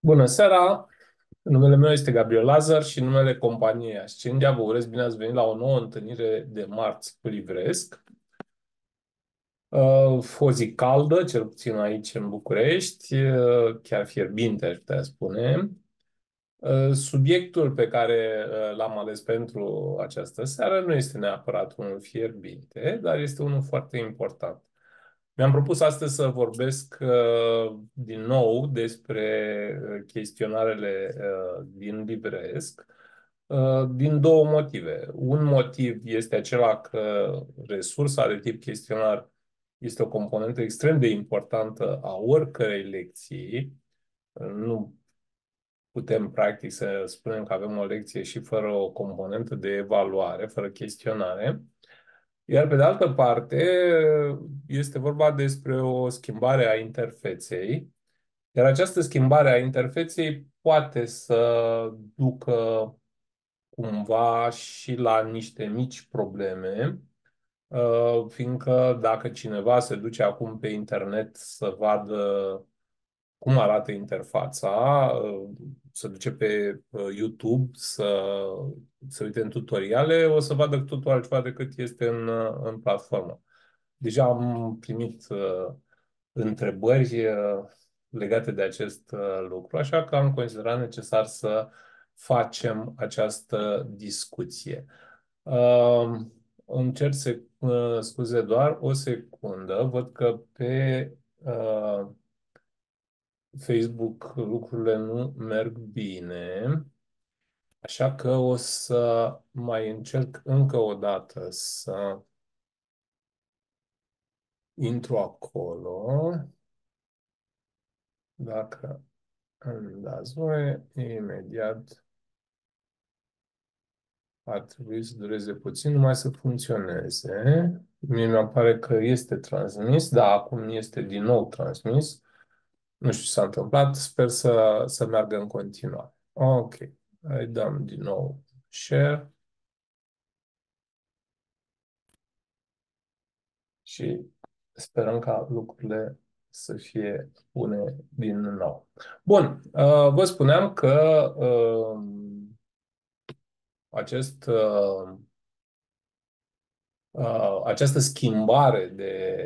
Bună seara! Numele meu este Gabriel Lazar și numele companiei Ascendia. Vă urez bine ați venit la o nouă întâlnire de marți cu Livresc. O zi caldă, cel puțin aici în București, chiar fierbinte, aș putea spune. Subiectul pe care l-am ales pentru această seară nu este neapărat unul fierbinte, dar este unul foarte important. Mi-am propus astăzi să vorbesc din nou despre chestionarele din Livresc din două motive. Un motiv este acela că resursa de tip chestionar este o componentă extrem de importantă a oricărei lecții. Nu putem, practic, să spunem că avem o lecție și fără o componentă de evaluare, fără chestionare. Iar pe de altă parte, este vorba despre o schimbare a interfeței, iar această schimbare a interfeței poate să ducă cumva și la niște mici probleme, fiindcă dacă cineva se duce acum pe internet să vadă cum arată interfața, se duce pe YouTube să uite în tutoriale, o să vadă totul altceva decât este în platformă. Deja am primit întrebări legate de acest lucru, așa că am considerat necesar să facem această discuție. Îmi cer scuze doar o secundă. Văd că pe Facebook lucrurile nu merg bine, așa că o să mai încerc încă o dată să intru acolo. Dacă îmi dați voie, imediat ar trebui să dureze puțin numai să funcționeze. Mie mi pare că este transmis, da, acum este din nou transmis. Nu știu ce s-a întâmplat, sper să meargă în continuare. Ok, îi dăm din nou share și sperăm ca lucrurile să fie bune din nou. Bun, vă spuneam că acest această schimbare de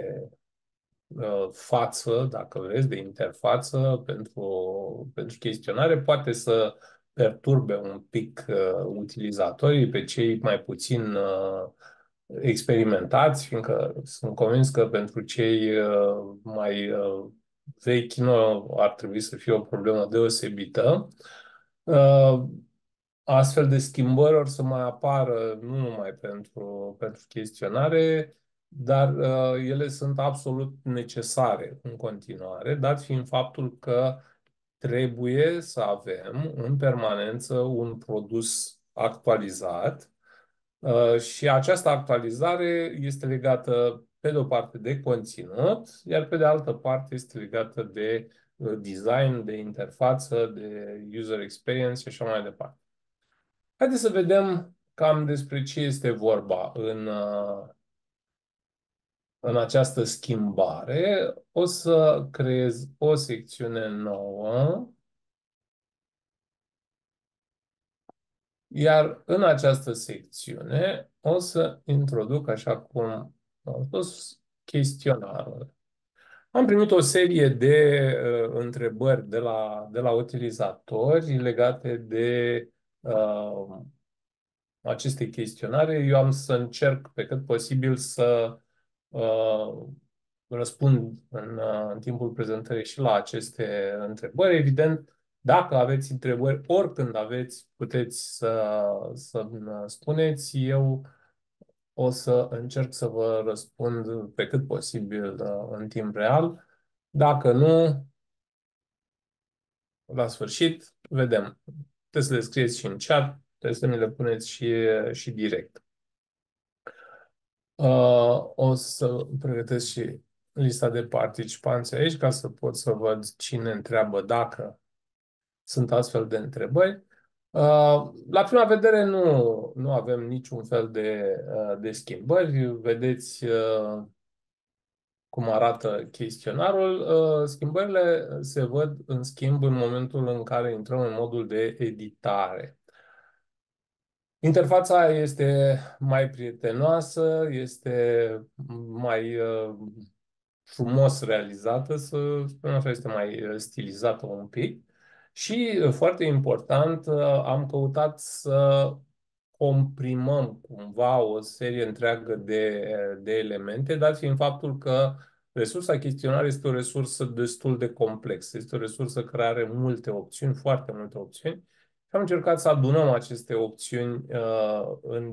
față, dacă vreți, de interfață pentru chestionare poate să perturbe un pic utilizatorii, pe cei mai puțin experimentați, fiindcă sunt convins că pentru cei mai vechi nu ar trebui să fie o problemă deosebită. Uh, Astfel de schimbări or să mai apară nu numai pentru chestionare, dar ele sunt absolut necesare în continuare, dat fiind faptul că trebuie să avem în permanență un produs actualizat și această actualizare este legată pe de o parte de conținut, iar pe de altă parte este legată de design, de interfață, de user experience și așa mai departe. Haideți să vedem cam despre ce este vorba în această schimbare. O să creez o secțiune nouă, iar în această secțiune o să introduc, așa cum am spus, chestionarul. Am primit o serie de întrebări de la utilizatori legate de aceste chestionare. Eu am să încerc pe cât posibil să uh, răspund în timpul prezentării și la aceste întrebări. Evident, dacă aveți întrebări, oricând aveți, puteți să spuneți. Eu o să încerc să vă răspund pe cât posibil în timp real. Dacă nu, la sfârșit, vedem. Puteți să le scrieți și în chat, puteți să mi le puneți și direct. O să pregătesc și lista de participanți aici ca să pot să văd cine întreabă dacă sunt astfel de întrebări. La prima vedere nu avem niciun fel de schimbări. Vedeți cum arată chestionarul. Schimbările se văd, în schimb, în momentul în care intrăm în modul de editare. Interfața este mai prietenoasă, este mai frumos realizată, să spunem așa, este mai stilizată un pic. Și, foarte important, am căutat să comprimăm cumva o serie întreagă de elemente, dat fiind faptul că resursa chestionar este o resursă destul de complexă. Este o resursă care are multe opțiuni, foarte multe opțiuni. Și am încercat să adunăm aceste opțiuni în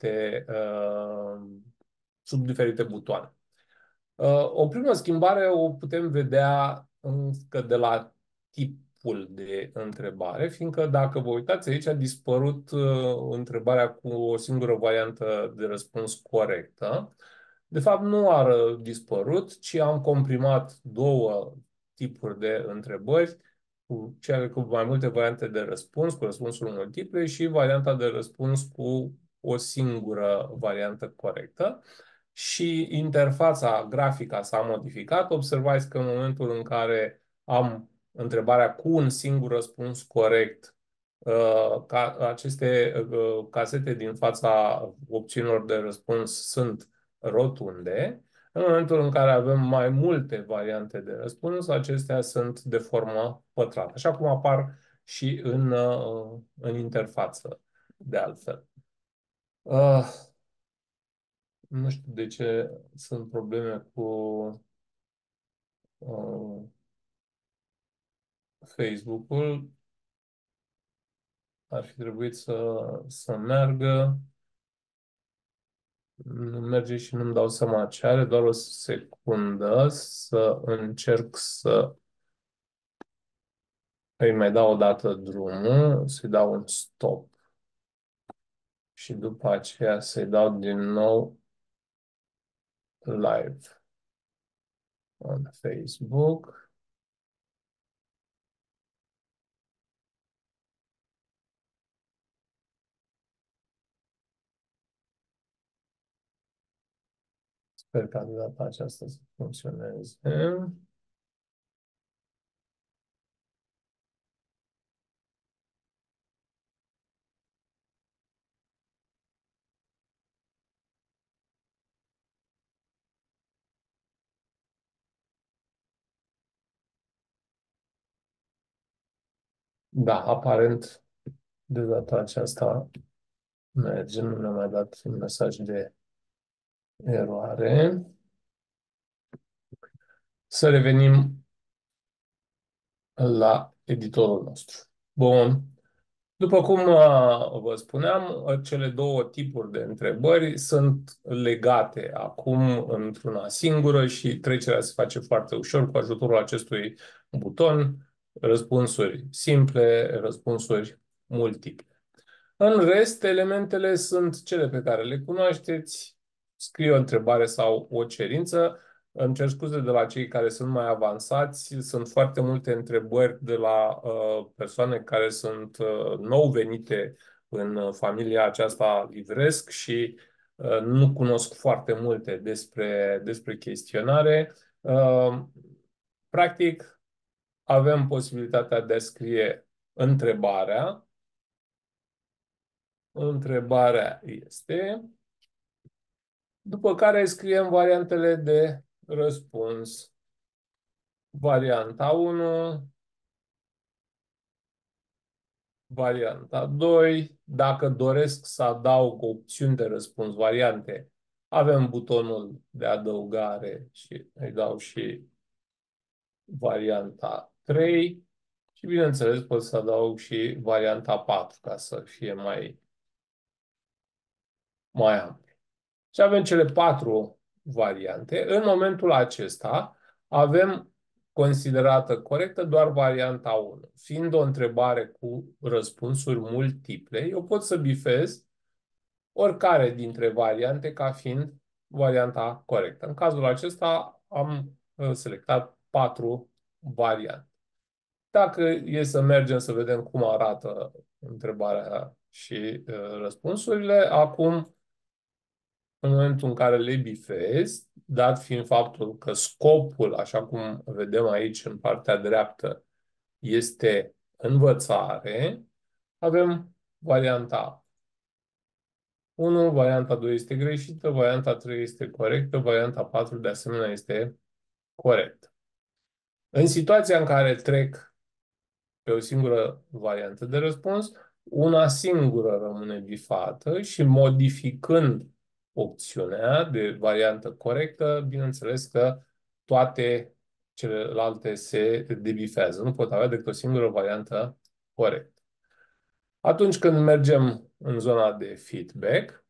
sub diferite butoane. O primă schimbare o putem vedea încă de la tipul de întrebare, fiindcă dacă vă uitați aici a dispărut întrebarea cu o singură variantă de răspuns corectă. De fapt, nu a dispărut, ci am comprimat două tipuri de întrebări, cu cele cu mai multe variante de răspuns, cu răspunsuri multiple și varianta de răspuns cu o singură variantă corectă și interfața grafică s-a modificat. Observați că în momentul în care am întrebarea cu un singur răspuns corect, aceste casete din fața opțiunilor de răspuns sunt rotunde. În momentul în care avem mai multe variante de răspuns, acestea sunt de formă pătrată, așa cum apar și în interfață, de altfel. Nu știu de ce sunt probleme cu uh, Facebook-ul. Ar fi trebuit să meargă. Nu merge și nu-mi dau seama ce are. Doar o secundă să încerc să îi mai dau o dată drumul, să-i dau un stop și după aceea să-i dau din nou live on Facebook. Sper că de data aceasta să funcționeze. Da, aparent de data aceasta merge, nu mi-a mai dat un mesaj de eroare. Să revenim la editorul nostru. Bun. După cum vă spuneam, cele două tipuri de întrebări sunt legate acum într-una singură și trecerea se face foarte ușor cu ajutorul acestui buton, răspunsuri simple, răspunsuri multiple. În rest, elementele sunt cele pe care le cunoașteți. Scrie o întrebare sau o cerință. Îmi cer scuze de la cei care sunt mai avansați. Sunt foarte multe întrebări de la persoane care sunt nou venite în familia aceasta livresc și nu cunosc foarte multe despre chestionare. Practic, avem posibilitatea de a scrie întrebarea. Întrebarea este, după care scriem variantele de răspuns. Varianta 1, varianta 2. Dacă doresc să adaug opțiuni de răspuns, variante, avem butonul de adăugare și îi dau și varianta 3. Și bineînțeles pot să adaug și varianta 4 ca să fie mai amplu. Și avem cele patru variante. În momentul acesta avem considerată corectă doar varianta 1. Fiind o întrebare cu răspunsuri multiple, eu pot să bifez oricare dintre variante ca fiind varianta corectă. În cazul acesta am selectat patru variante. Dacă e să mergem să vedem cum arată întrebarea și răspunsurile, acum în momentul în care le bifezi, dat fiind faptul că scopul, așa cum vedem aici în partea dreaptă, este învățare, avem varianta 1, varianta 2 este greșită, varianta 3 este corectă, varianta 4 de asemenea este corectă. În situația în care trec pe o singură variantă de răspuns, una singură rămâne bifată și modificând opțiunea de variantă corectă, bineînțeles că toate celelalte se debifează. Nu pot avea decât o singură variantă corectă. Atunci când mergem în zona de feedback,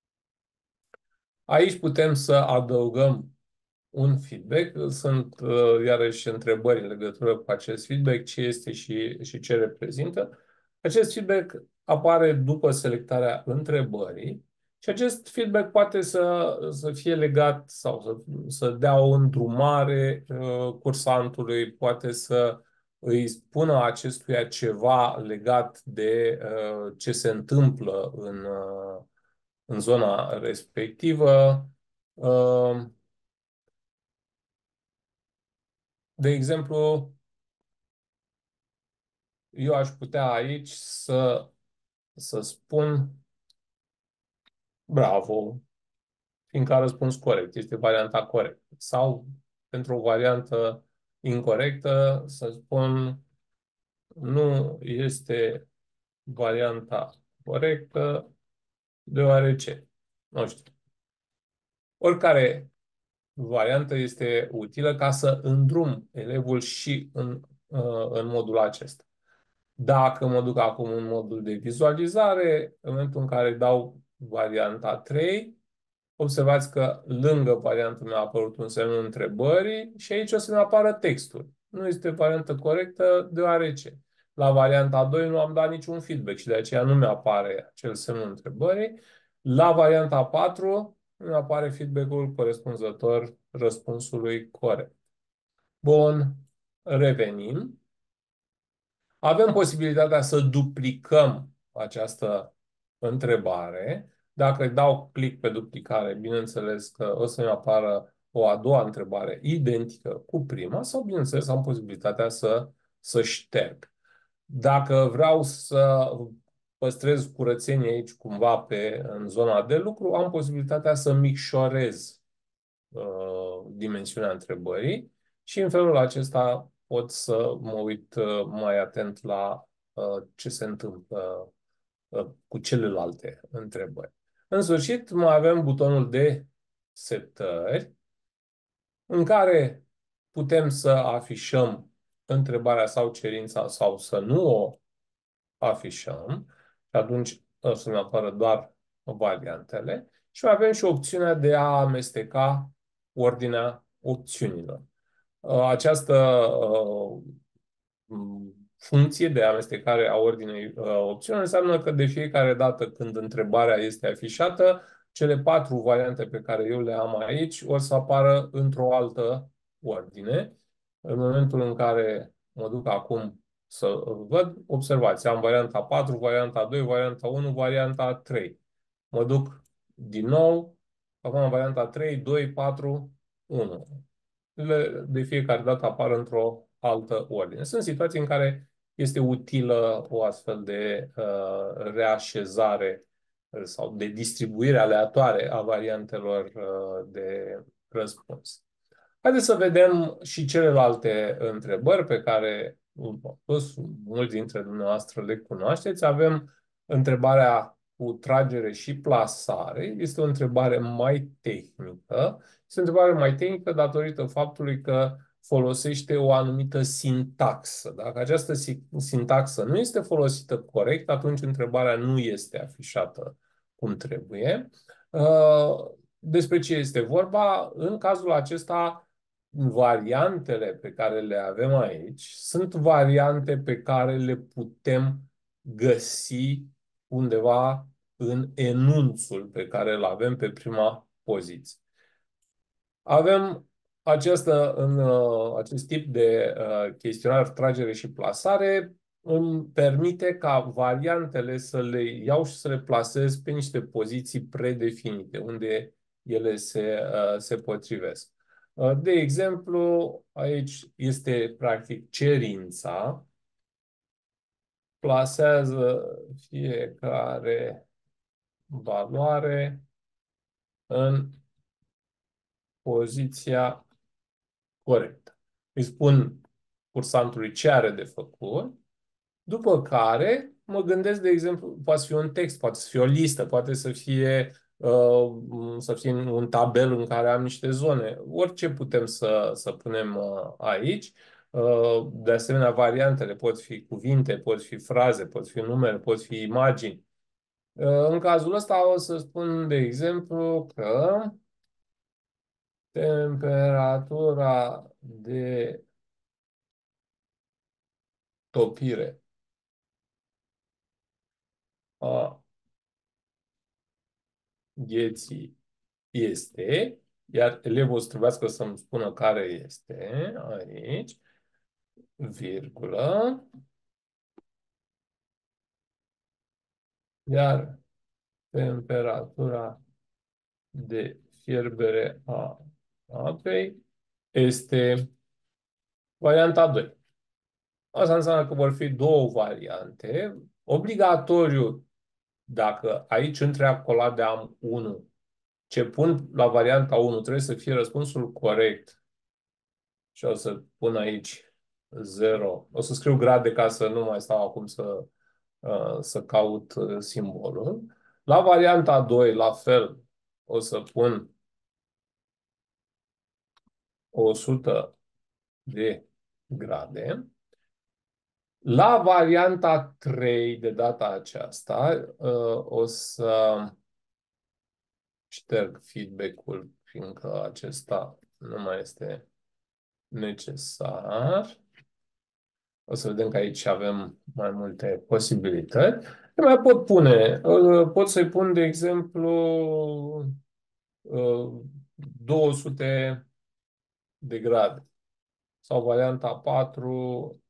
aici putem să adăugăm un feedback. Sunt iarăși întrebări în legătură cu acest feedback, ce este și ce reprezintă. Acest feedback apare după selectarea întrebării și acest feedback poate să fie legat sau să dea o îndrumare cursantului, poate să îi spună acestuia ceva legat de ce se întâmplă în zona respectivă. De exemplu, eu aș putea aici să spun bravo, fiindcă a răspuns corect, este varianta corectă. Sau, pentru o variantă incorrectă, să spun nu este varianta corectă, deoarece, nu știu, oricare variantă este utilă ca să îndrum elevul și în modul acesta. Dacă mă duc acum în modul de vizualizare, în momentul în care dau varianta 3, observați că lângă varianta mea a apărut un semn întrebării și aici o să ne apară textul. Nu este variantă corectă, deoarece la varianta 2 nu am dat niciun feedback și de aceea nu mi-apare acel semn întrebării. La varianta 4 mi apare feedback-ul corespunzător răspunsului corect. Bun, revenim. Avem posibilitatea să duplicăm această întrebare. Dacă dau click pe duplicare, bineînțeles că o să-mi apară o a doua întrebare identică cu prima sau, bineînțeles, am posibilitatea să șterg. Dacă vreau să păstrez curățenie aici cumva în zona de lucru, am posibilitatea să micșorez dimensiunea întrebării și în felul acesta pot să mă uit mai atent la ce se întâmplă cu celelalte întrebări. În sfârșit, mai avem butonul de setări, în care putem să afișăm întrebarea sau cerința sau să nu o afișăm și atunci o să ne apară doar variantele și mai avem și opțiunea de a amesteca ordinea opțiunilor. Această funcție de amestecare a ordinei opțiunilor înseamnă că de fiecare dată când întrebarea este afișată, cele 4 variante pe care eu le am aici o să apară într-o altă ordine. În momentul în care mă duc acum să văd, observați, am varianta 4, varianta 2, varianta 1, varianta 3. Mă duc din nou, acum am varianta 3, 2, 4, 1. De fiecare dată apar într-o altă ordine. Sunt situații în care este utilă o astfel de reașezare sau de distribuire aleatoare a variantelor de răspuns. Haideți să vedem și celelalte întrebări pe care mulți dintre dumneavoastră le cunoașteți. Avem întrebarea cu tragere și plasare. Este o întrebare mai tehnică. Este o întrebare mai tehnică datorită faptului că folosește o anumită sintaxă. Dacă această sintaxă nu este folosită corect, atunci întrebarea nu este afișată cum trebuie. Despre ce este vorba? În cazul acesta, variantele pe care le avem aici sunt variante pe care le putem găsi undeva în enunțul pe care îl avem pe prima poziție. Avem acest tip de chestionar tragere și plasare îmi permite ca variantele să le iau și să le plasez pe niște poziții predefinite, unde ele se potrivesc. De exemplu, aici este practic cerința, plasează fiecare valoare în poziția corectă. Îi spun cursantului ce are de făcut, după care mă gândesc, de exemplu, poate să fie un text, poate să fie o listă, poate să fie un tabel în care am niște zone. Orice putem să punem aici. De asemenea, variantele pot fi cuvinte, pot fi fraze, pot fi numere, pot fi imagini. În cazul ăsta o să spun, de exemplu, că temperatura de topire a gheții este, iar elevul o să trebuiască să-mi spună care este aici, virgulă, iar temperatura de fierbere a apei este varianta 2. Asta înseamnă că vor fi două variante. Obligatoriu, dacă aici între accolade am 1, ce pun la varianta 1 trebuie să fie răspunsul corect. Și o să pun aici 0. O să scriu grade ca să nu mai stau acum să caut simbolul. La varianta 2, la fel, o să pun 100 de grade. La varianta 3, de data aceasta, o să șterg feedback-ul, fiindcă acesta nu mai este necesar. O să vedem că aici avem mai multe posibilități. Eu mai pot pune, pot să-i pun, de exemplu, 200 de grade. Sau varianta 4,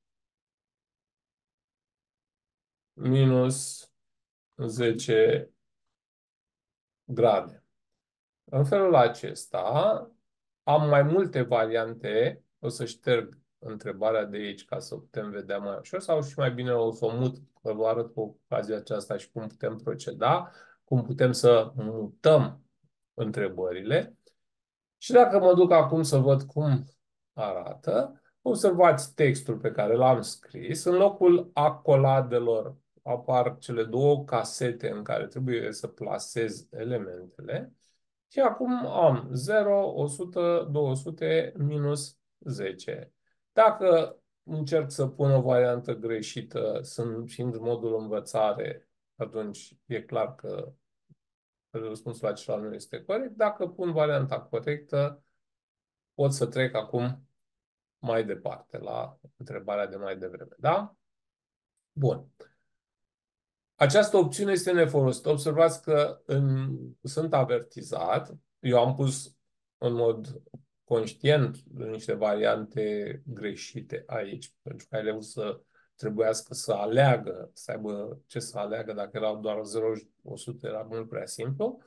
minus 10 grade. În felul acesta am mai multe variante. O să șterg întrebarea de aici ca să putem vedea mai ușor sau și mai bine o să o mut, să vă arăt cu ocazia aceasta și cum putem proceda, cum putem să mutăm întrebările. Și dacă mă duc acum să văd cum arată, observați textul pe care l-am scris. În locul acoladelor apar cele două casete în care trebuie să plasez elementele. Și acum am 0, 100, 200, minus 10. Dacă încerc să pun o variantă greșită, fiind în modul învățare, atunci e clar că răspunsul acela nu este corect. Dacă pun varianta corectă, pot să trec acum mai departe la întrebarea de mai devreme. Da? Bun. Această opțiune este nefolosită. Observați că sunt avertizat. Eu am pus în mod conștient niște variante greșite aici, pentru ca elevul să trebuiască să aleagă, să aibă ce să aleagă. Dacă erau doar 0 și 100, era mult prea simplu.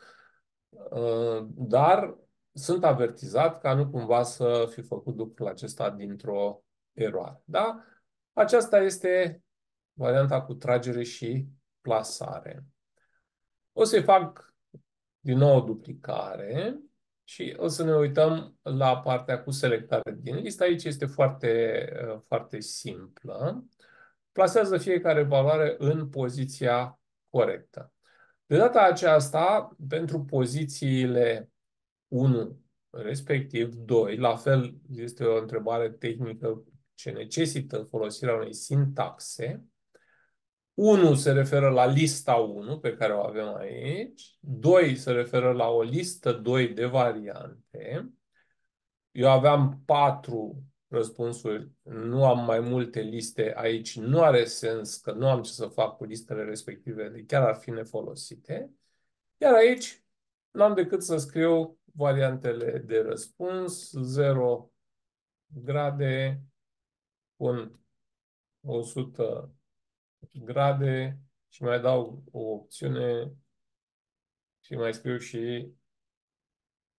Dar sunt avertizat ca nu cumva să fi făcut lucrul acesta dintr-o eroare. Da? Aceasta este varianta cu tragere și plasare. O să-i fac din nou o duplicare și o să ne uităm la partea cu selectare din listă. Aici este foarte simplă. Plasează fiecare valoare în poziția corectă. De data aceasta, pentru pozițiile 1, respectiv 2, la fel este o întrebare tehnică ce necesită folosirea unei sintaxe. 1 se referă la lista 1 pe care o avem aici. 2 se referă la o listă 2 de variante. Eu aveam 4 răspunsuri, nu am mai multe liste aici. Nu are sens că nu am ce să fac cu listele respective, chiar ar fi nefolosite. Iar aici n-am decât să scriu variantele de răspuns. 0 grade, pun 100 grade și mai dau o opțiune și mai scriu și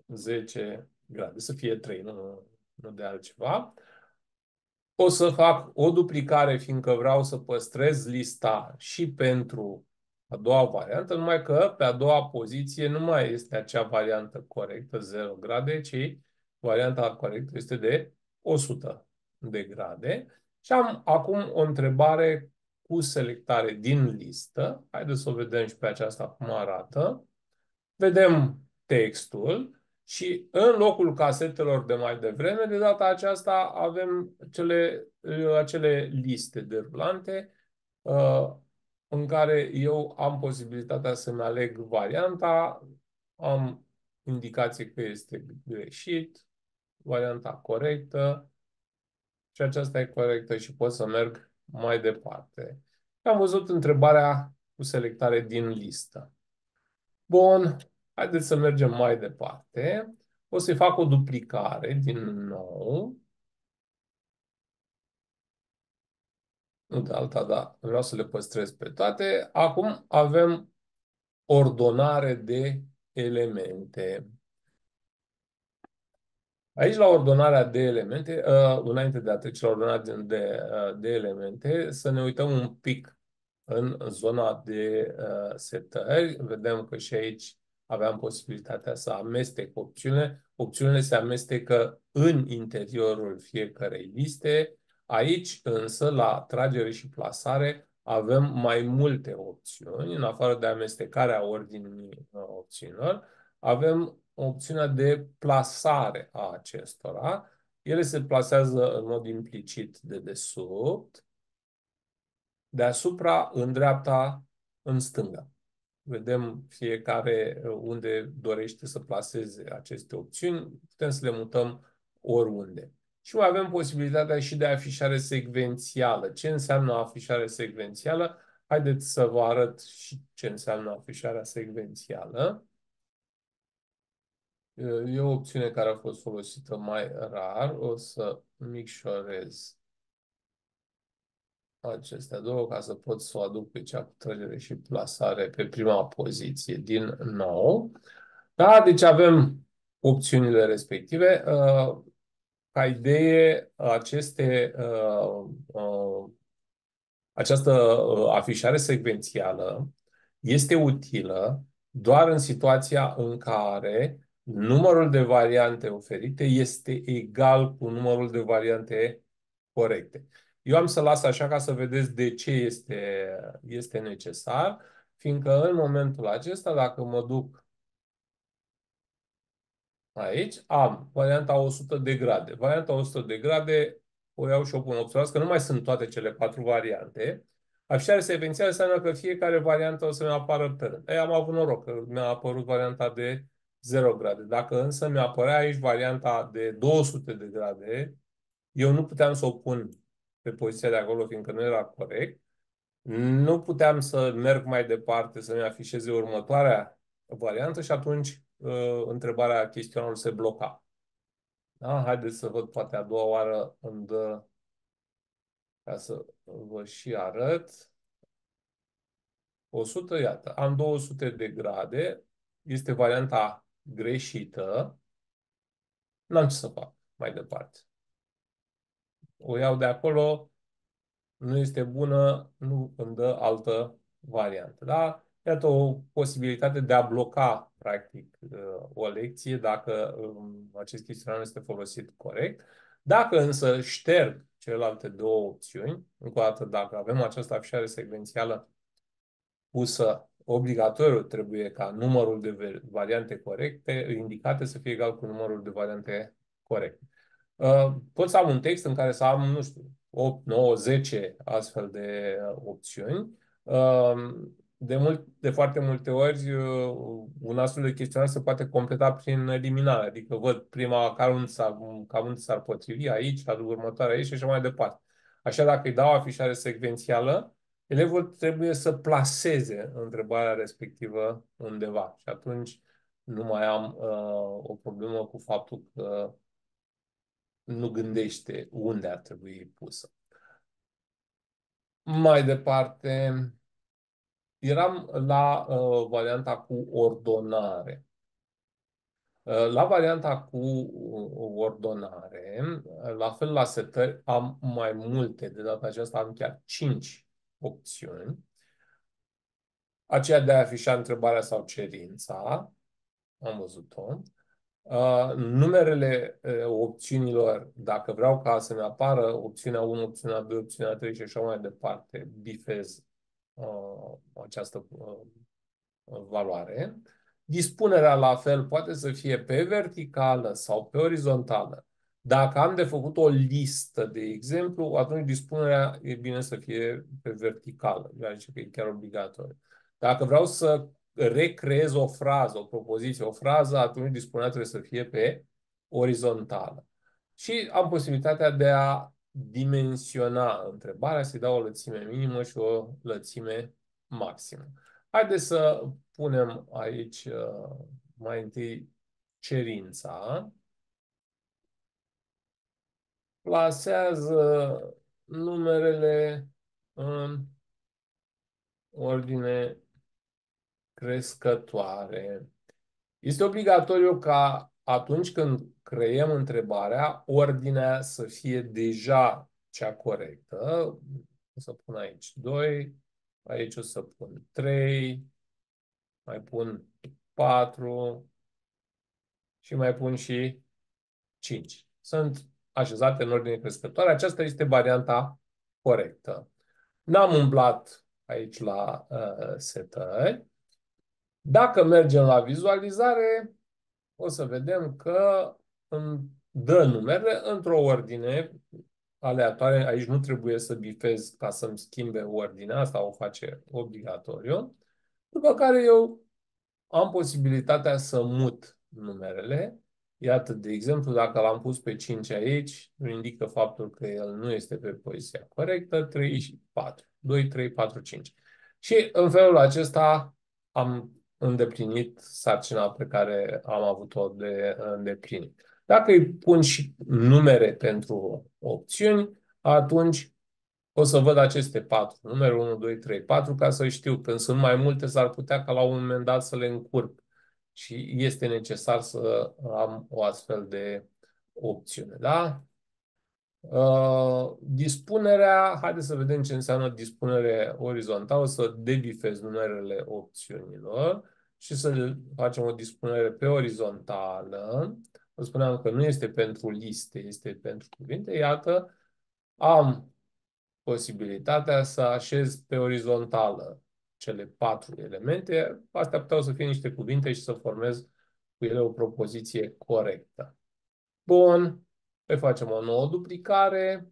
10 grade. Să fie 3, nu de altceva. O să fac o duplicare, fiindcă vreau să păstrez lista și pentru a doua variantă, numai că pe a doua poziție nu mai este acea variantă corectă, 0 grade, ci varianta corectă este de 100 de grade. Și am acum o întrebare cu selectare din listă. Haideți să o vedem și pe aceasta cum arată. Vedem textul și în locul casetelor de mai devreme, de data aceasta avem acele liste derulante în care eu am posibilitatea să-mi aleg varianta, am indicație că este greșit, varianta corectă și aceasta e corectă și pot să merg mai departe. Am văzut întrebarea cu selectare din listă. Bun, haideți să mergem mai departe. O să-i fac o duplicare din nou. Nu de alta, dar vreau să le păstrez pe toate. Acum avem ordonare de elemente. Aici, la ordonarea de elemente, înainte de a trece la ordonarea de elemente, să ne uităm un pic în zona de setări. Vedem că și aici aveam posibilitatea să amestec opțiunile. Opțiunile se amestecă în interiorul fiecarei liste. Aici, însă, la tragere și plasare, avem mai multe opțiuni. În afară de amestecarea ordinii opțiunilor, avem opțiunea de plasare a acestora. Ele se plasează în mod implicit de desubt, deasupra, în dreapta, în stânga. Vedem fiecare unde dorește să plaseze aceste opțiuni. Putem să le mutăm oriunde. Și mai avem posibilitatea și de afișare secvențială. Ce înseamnă afișare secvențială? Haideți să vă arăt și ce înseamnă afișarea secvențială. E o opțiune care a fost folosită mai rar. O să micșorez acestea două ca să pot să o aduc pe cea cu tragere și plasare pe prima poziție din nou. Da, deci avem opțiunile respective. Ca idee, această afișare secvențială este utilă doar în situația în care numărul de variante oferite este egal cu numărul de variante corecte. Eu am să las așa ca să vedeți de ce este necesar, fiindcă în momentul acesta, dacă mă duc aici, am varianta 100 de grade. Varianta 100 de grade o iau și o pun opțional, că nu mai sunt toate cele 4 variante. Afișarea secvențială înseamnă că fiecare variantă o să mi apară pe rând. Ei, am avut noroc că mi-a apărut varianta de 0 grade. Dacă însă mi apărea aici varianta de 200 de grade, eu nu puteam să o pun pe poziția de acolo, fiindcă nu era corect. Nu puteam să merg mai departe, să-mi afișeze următoarea variantă și atunci întrebarea, chestionarul se bloca. Da? Haideți să văd, poate a doua oară îmi dă ca să vă și arăt. 100, iată, am 200 de grade, este varianta greșită, n-am ce să fac mai departe. O iau de acolo, nu este bună, nu îmi dă altă variantă. Da? Iată o posibilitate de a bloca, practic, o lecție dacă acest chestionar nu este folosit corect. Dacă însă șterg celelalte două opțiuni, încă o dată, dacă avem această afișare secvențială pusă obligatoriu, trebuie ca numărul de variante corecte indicate să fie egal cu numărul de variante corecte. Pot să am un text în care să am, nu știu, 8, 9, 10 astfel de opțiuni. De foarte multe ori, un astfel de chestionar se poate completa prin eliminare. Adică văd prima ca unde s-ar potrivi aici, următoarea aici și așa mai departe. Așa, dacă îi dau afișare secvențială, elevul trebuie să plaseze întrebarea respectivă undeva. Și atunci nu mai am o problemă cu faptul că nu gândește unde ar trebui pusă. Mai departe, eram la varianta cu ordonare. La varianta cu ordonare, la fel la setări am mai multe, de data aceasta am chiar 5 opțiuni. Aceea de a afișa întrebarea sau cerința, am văzut-o. Numerele opțiunilor, dacă vreau ca să-mi apară opțiunea 1, opțiunea 2, opțiunea 3 și așa mai departe, bifez această valoare. Dispunerea la fel poate să fie pe verticală sau pe orizontală. Dacă am de făcut o listă, de exemplu, atunci dispunerea e bine să fie pe verticală. Eu zice că e chiar obligatoriu. Dacă vreau să recreez o frază, o propoziție, o frază, atunci dispunerea trebuie să fie pe orizontală. Și am posibilitatea de a dimensiona întrebarea, să-i dau o lățime minimă și o lățime maximă. Haideți să punem aici mai întâi cerința. Plasează numerele în ordine crescătoare. Este obligatoriu ca atunci când creăm întrebarea, ordinea să fie deja cea corectă. O să pun aici 2, aici o să pun 3, mai pun 4 și mai pun și 5. Sunt așezate în ordine crescătoare. Aceasta este varianta corectă. N-am umblat aici la setări. Dacă mergem la vizualizare, o să vedem că îmi dă numerele într-o ordine aleatoare. Aici nu trebuie să bifez ca să-mi schimbe ordinea, asta o face obligatoriu. După care eu am posibilitatea să mut numerele. Iată, de exemplu, dacă l-am pus pe 5 aici, nu indică faptul că el nu este pe poziția corectă, 3 și 4. 2, 3, 4, 5. Și în felul acesta am îndeplinit sarcina pe care am avut-o de îndeplinit. Dacă îi pun și numere pentru opțiuni, atunci o să văd aceste 4, numărul 1, 2, 3, 4, ca să știu. Când sunt mai multe, s-ar putea ca la un moment dat să le încurc. Și este necesar să am o astfel de opțiune. Da? Dispunerea, haideți să vedem ce înseamnă dispunere orizontală, să debifez numerele opțiunilor și să facem o dispunere pe orizontală. Vă spuneam că nu este pentru liste, este pentru cuvinte. Iată, am posibilitatea să așez pe orizontală cele 4 elemente. Astea puteau să fie niște cuvinte și să formez cu ele o propoziție corectă. Bun. Păi facem o nouă duplicare.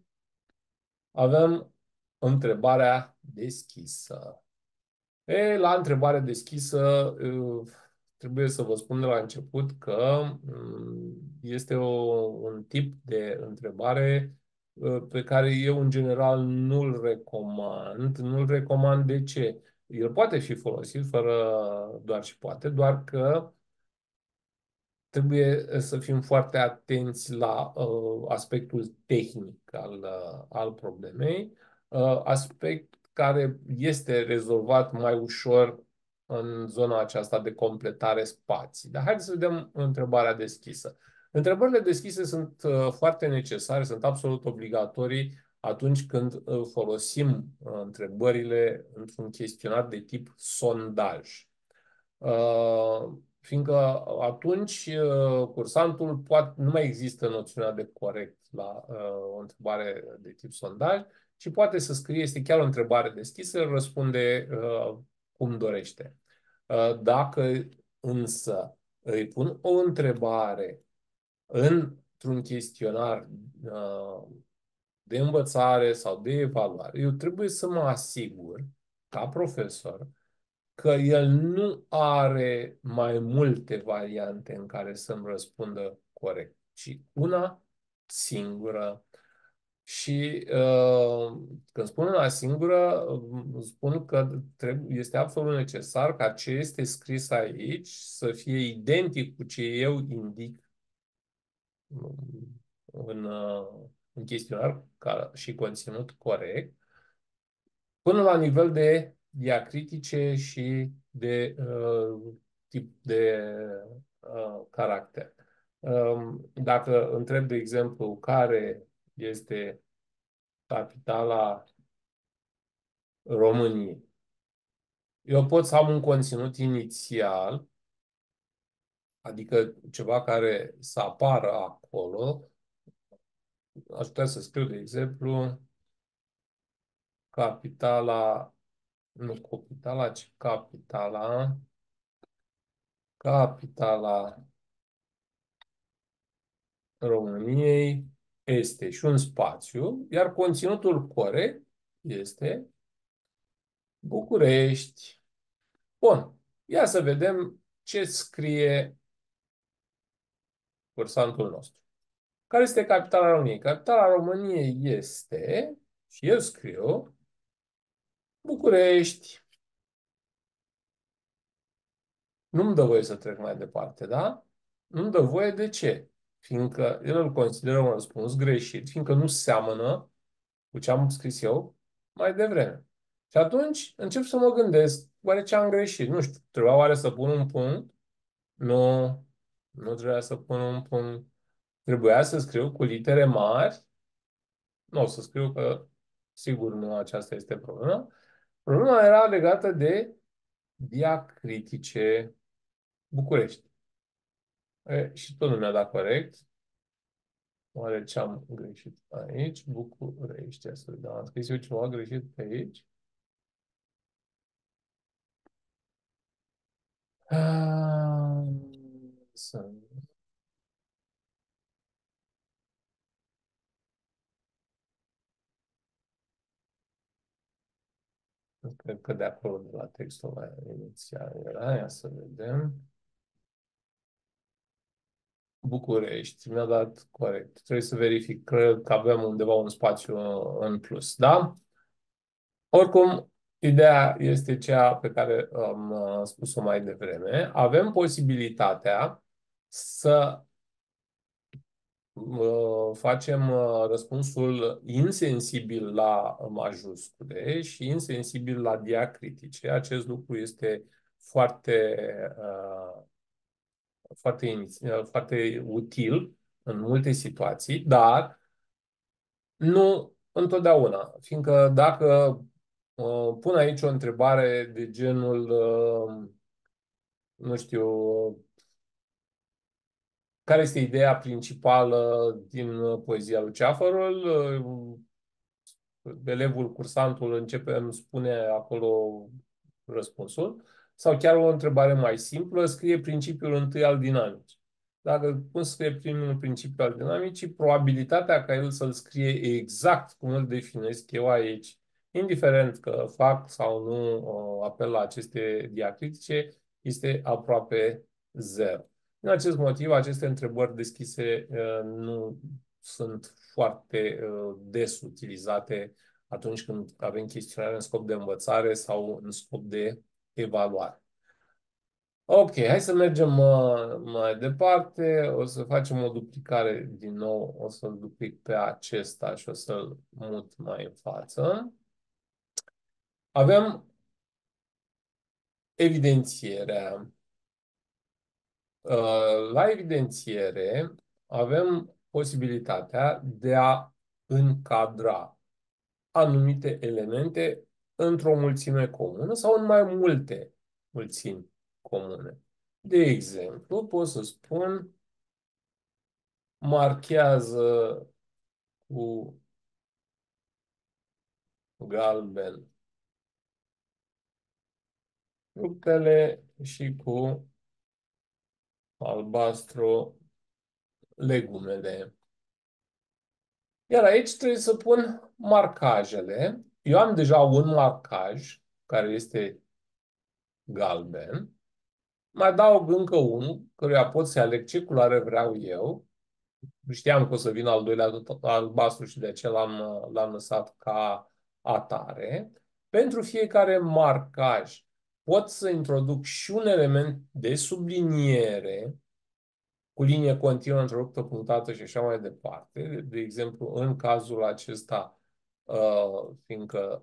Avem întrebarea deschisă. La întrebare deschisă trebuie să vă spun de la început că este un tip de întrebare pe care eu în general nu-l recomand. Nu-l recomand de ce? El poate fi folosit fără doar și poate, doar că trebuie să fim foarte atenți la aspectul tehnic al problemei, aspect care este rezolvat mai ușor în zona aceasta de completare spații. Dar haideți să vedem întrebarea deschisă. Întrebările deschise sunt foarte necesare, sunt absolut obligatorii atunci când folosim întrebările într-un chestionar de tip sondaj. Fiindcă atunci cursantul nu mai există noțiunea de corect la o întrebare de tip sondaj, ci poate să scrie, este chiar o întrebare deschisă, el răspunde cum dorește. Dacă însă îi pun o întrebare într-un chestionar de învățare sau de evaluare, eu trebuie să mă asigur, ca profesor, că el nu are mai multe variante în care să-mi răspundă corect, ci una singură. Și când spun una singură, spun că este absolut necesar ca ce este scris aici să fie identic cu ce eu indic în chestionar ca și conținut corect, până la nivel de diacritice și de tip de caracter. Dacă întreb, de exemplu, care este capitala României, eu pot să am un conținut inițial, adică ceva care să apară acolo. Aș putea să scriu, de exemplu, capitala, nu capitala, ci capitala României este și un spațiu, iar conținutul corect este București. Bun. Ia să vedem ce scrie cursantul nostru. Care este capitala României? Capitala României este, și eu scriu, București. Nu-mi dă voie să trec mai departe, da? Nu-mi dă voie de ce? Fiindcă el îl consideră un răspuns greșit, fiindcă nu seamănă cu ce am scris eu mai devreme. Și atunci încep să mă gândesc, oare ce am greșit? Nu știu, trebuia oare să pun un punct? Nu, nu trebuia să pun un punct. Trebuia să scriu cu litere mari. Nu o să scriu că sigur nu aceasta este problema. Problema era legată de diacritice București. Și tot nu mi-a dat corect. Oare ce am greșit aici? București. Să vedem. Am scris eu ceva greșit pe aici. Ah, să... Cred că de acolo, de la textul mai inițial era. Ia să vedem. București. Mi-a dat corect. Trebuie să verific. Cred că avem undeva un spațiu în plus. Da? Oricum, ideea este cea pe care am spus-o mai devreme. Avem posibilitatea să facem răspunsul insensibil la majuscule și insensibil la diacritice. Acest lucru este foarte, foarte util în multe situații, dar nu întotdeauna. Fiindcă dacă pun aici o întrebare de genul, nu știu, care este ideea principală din poezia lui Ceafărul, elevul, cursantul începe, îmi spune acolo răspunsul, sau chiar o întrebare mai simplă, scrie principiul întâi al dinamicii. Dacă pun să scrie primul principiu al dinamicii, probabilitatea ca el să-l scrie exact cum îl definesc eu aici, indiferent că fac sau nu apel la aceste diacritice, este aproape zero. Din acest motiv, aceste întrebări deschise nu sunt foarte des utilizate atunci când avem chestionare în scop de învățare sau în scop de evaluare. Ok, hai să mergem mai departe. O să facem o duplicare din nou. O să-l duplic pe acesta și o să-l mut mai în față. Avem evidențierea. La evidențiere avem posibilitatea de a încadra anumite elemente într-o mulțime comună sau în mai multe mulțimi comune. De exemplu, pot să spun marchează cu galben fructele și cu albastru legumele. Iar aici trebuie să pun marcajele. Eu am deja un marcaj care este galben. Mai adaug încă unul, căruia pot să aleg ce culoare vreau eu. Știam că o să vină al doilea tot albastru și de aceea l-am lăsat ca atare. Pentru fiecare marcaj pot să introduc și un element de subliniere cu linie continuă, întreruptă, punctată și așa mai departe. De exemplu, în cazul acesta, fiindcă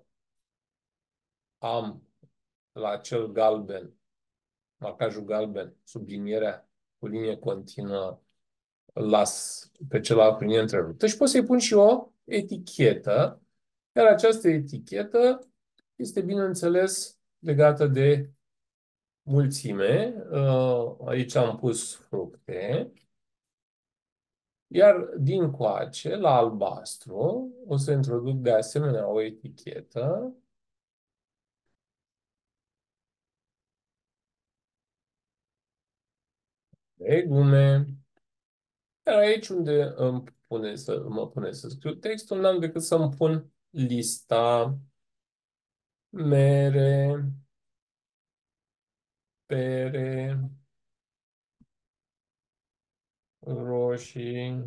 am la cel galben, marcajul galben, sublinierea cu linie continuă îl las pe celălalt cu linie întreruptă și pot să-i pun și o etichetă, iar această etichetă este, bineînțeles, legată de mulțime. Aici am pus fructe. Iar din coace, la albastru, o să introduc de asemenea o etichetă. Legume. Iar aici unde mă pune să scriu textul, n-am decât să-mi pun lista, mere, pere, roșii,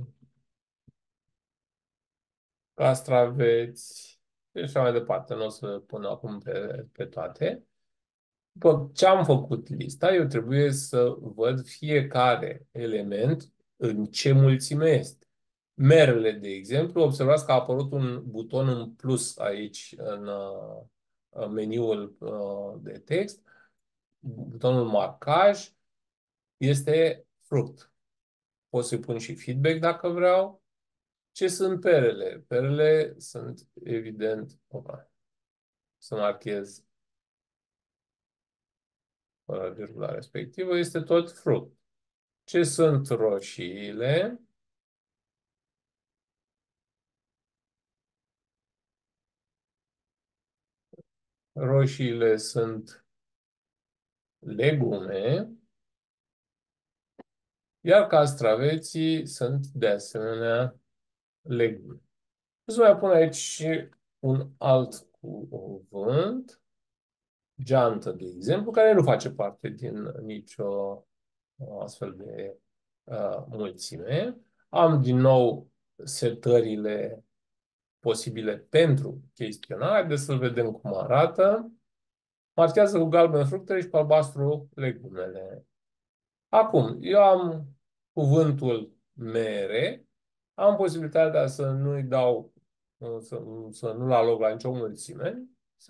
castraveți și așa mai departe. Nu o să pun acum pe toate. După ce am făcut lista, eu trebuie să văd fiecare element în ce mulțime este. Merele, de exemplu, observați că a apărut un buton în plus aici în meniul de text. Butonul marcaj este fruct. Pot să-i pun și feedback dacă vreau. Ce sunt perele? Perele sunt, evident, să marchez virgula respectivă, este tot fruct. Ce sunt roșiile? Roșiile sunt legume, iar castraveții sunt de asemenea legume. O să mai pun aici și un alt cuvânt, geantă, de exemplu, care nu face parte din nicio astfel de mulțime. Am din nou setările posibile pentru chestionar. Haideți să vedem cum arată. Marchează cu galben fructele și cu albastru legumele. Acum, eu am cuvântul mere, am posibilitatea să nu-i dau, să nu-l alog la nicio mulțime,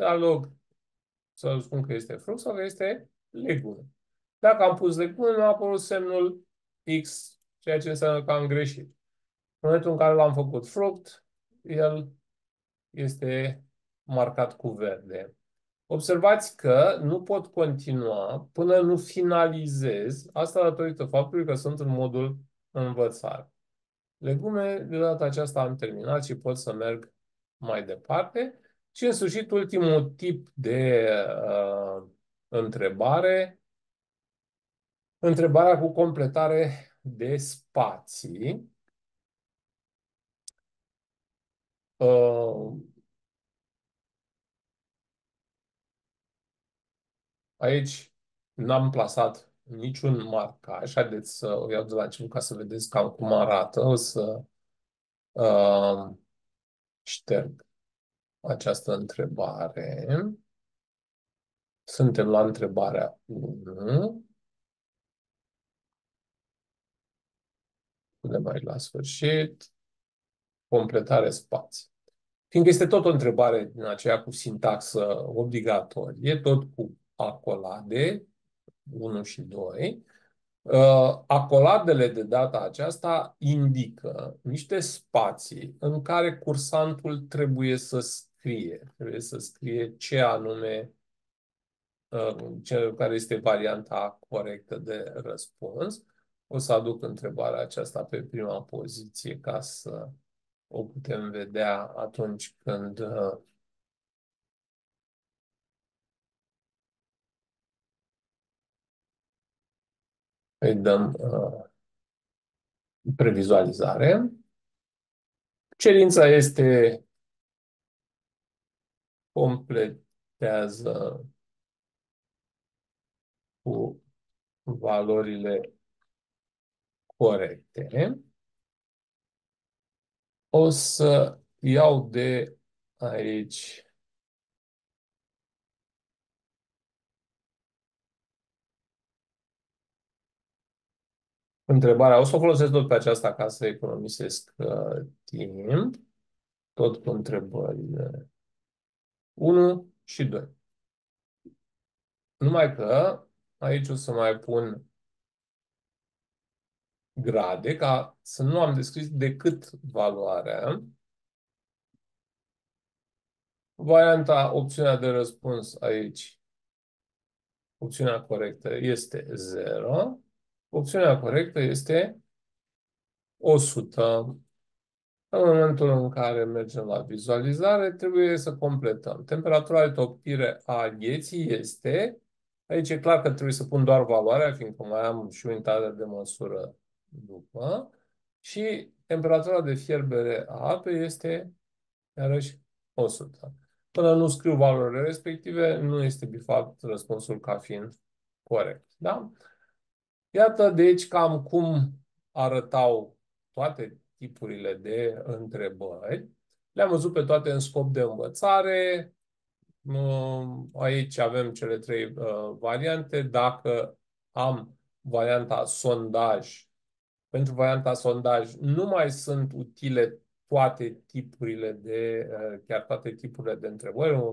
să spun că este fruct sau că este legume. Dacă am pus legume, mi-a apărut semnul X, ceea ce înseamnă că am greșit. În momentul în care l-am făcut fruct, el este marcat cu verde. Observați că nu pot continua până nu finalizez, asta datorită faptului că sunt în modul învățare. Legume, de data aceasta am terminat și pot să merg mai departe. Și în sfârșit, ultimul tip de întrebare, întrebarea cu completare de spații. Uh, Aici n-am plasat niciun marcaj. Haideți să o iau de la început ca să vedeți cam cum arată. O să uh, șterg această întrebare. Suntem la întrebarea 1. Punem mai la sfârșit. Completare spații. Fiindcă este tot o întrebare din aceea cu sintaxă obligatorie, tot cu acolade, 1 și 2. Acoladele de data aceasta indică niște spații în care cursantul trebuie să scrie. Trebuie să scrie ce anume, care este varianta corectă de răspuns. O să aduc întrebarea aceasta pe prima poziție ca să o putem vedea atunci când îi dăm previzualizare. Cerința este completează cu valorile corecte. O să iau de aici întrebarea. O să o folosesc tot pe aceasta ca să economisesc timp. Tot cu întrebările 1 și 2. Numai că aici o să mai pun grade, ca să nu am descris decât valoarea. Varianta, opțiunea de răspuns aici, opțiunea corectă este 0. Opțiunea corectă este 100. În momentul în care mergem la vizualizare, trebuie să completăm. Temperatura de topire a gheții este, aici e clar că trebuie să pun doar valoarea, fiindcă mai am și unitatea de măsură după, și temperatura de fierbere a apei este, iarăși, 100. Până nu scriu valorile respective, nu este bifat răspunsul ca fiind corect. Da? Iată, deci, cam cum arătau toate tipurile de întrebări. Le-am văzut pe toate în scop de învățare. Aici avem cele trei variante. Dacă am varianta sondaj, pentru varianta sondaj nu mai sunt utile toate tipurile de, chiar toate tipurile de întrebări.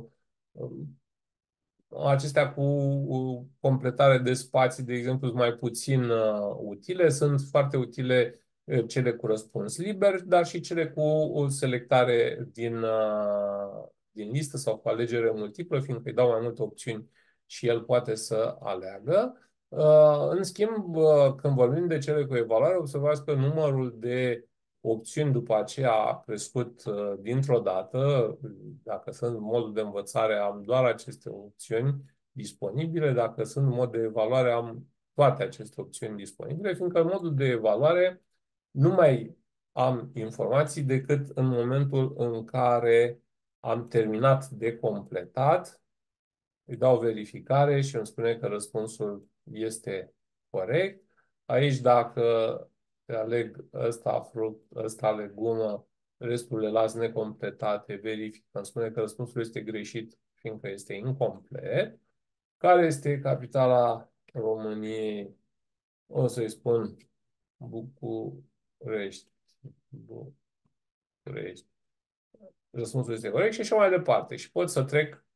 Acestea cu completare de spații, de exemplu, sunt mai puțin utile. Sunt foarte utile cele cu răspuns liber, dar și cele cu o selectare din listă sau cu alegere multiplă, fiindcă îi dau mai multe opțiuni și el poate să aleagă. În schimb, când vorbim de cele cu evaluare, observați că numărul de opțiuni după aceea a crescut dintr-o dată. Dacă sunt în modul de învățare, am doar aceste opțiuni disponibile. Dacă sunt în mod de evaluare, am toate aceste opțiuni disponibile, fiindcă în modul de evaluare nu mai am informații decât în momentul în care am terminat de completat, îi dau verificare și îmi spune că răspunsul este corect. Aici, dacă aleg ăsta fruct, ăsta legumă, restul le las necompletate, verific, îmi spune că răspunsul este greșit, fiindcă este incomplet. Care este capitala României? O să-i spun București. București. Răspunsul este corect și așa mai departe. Și pot să trec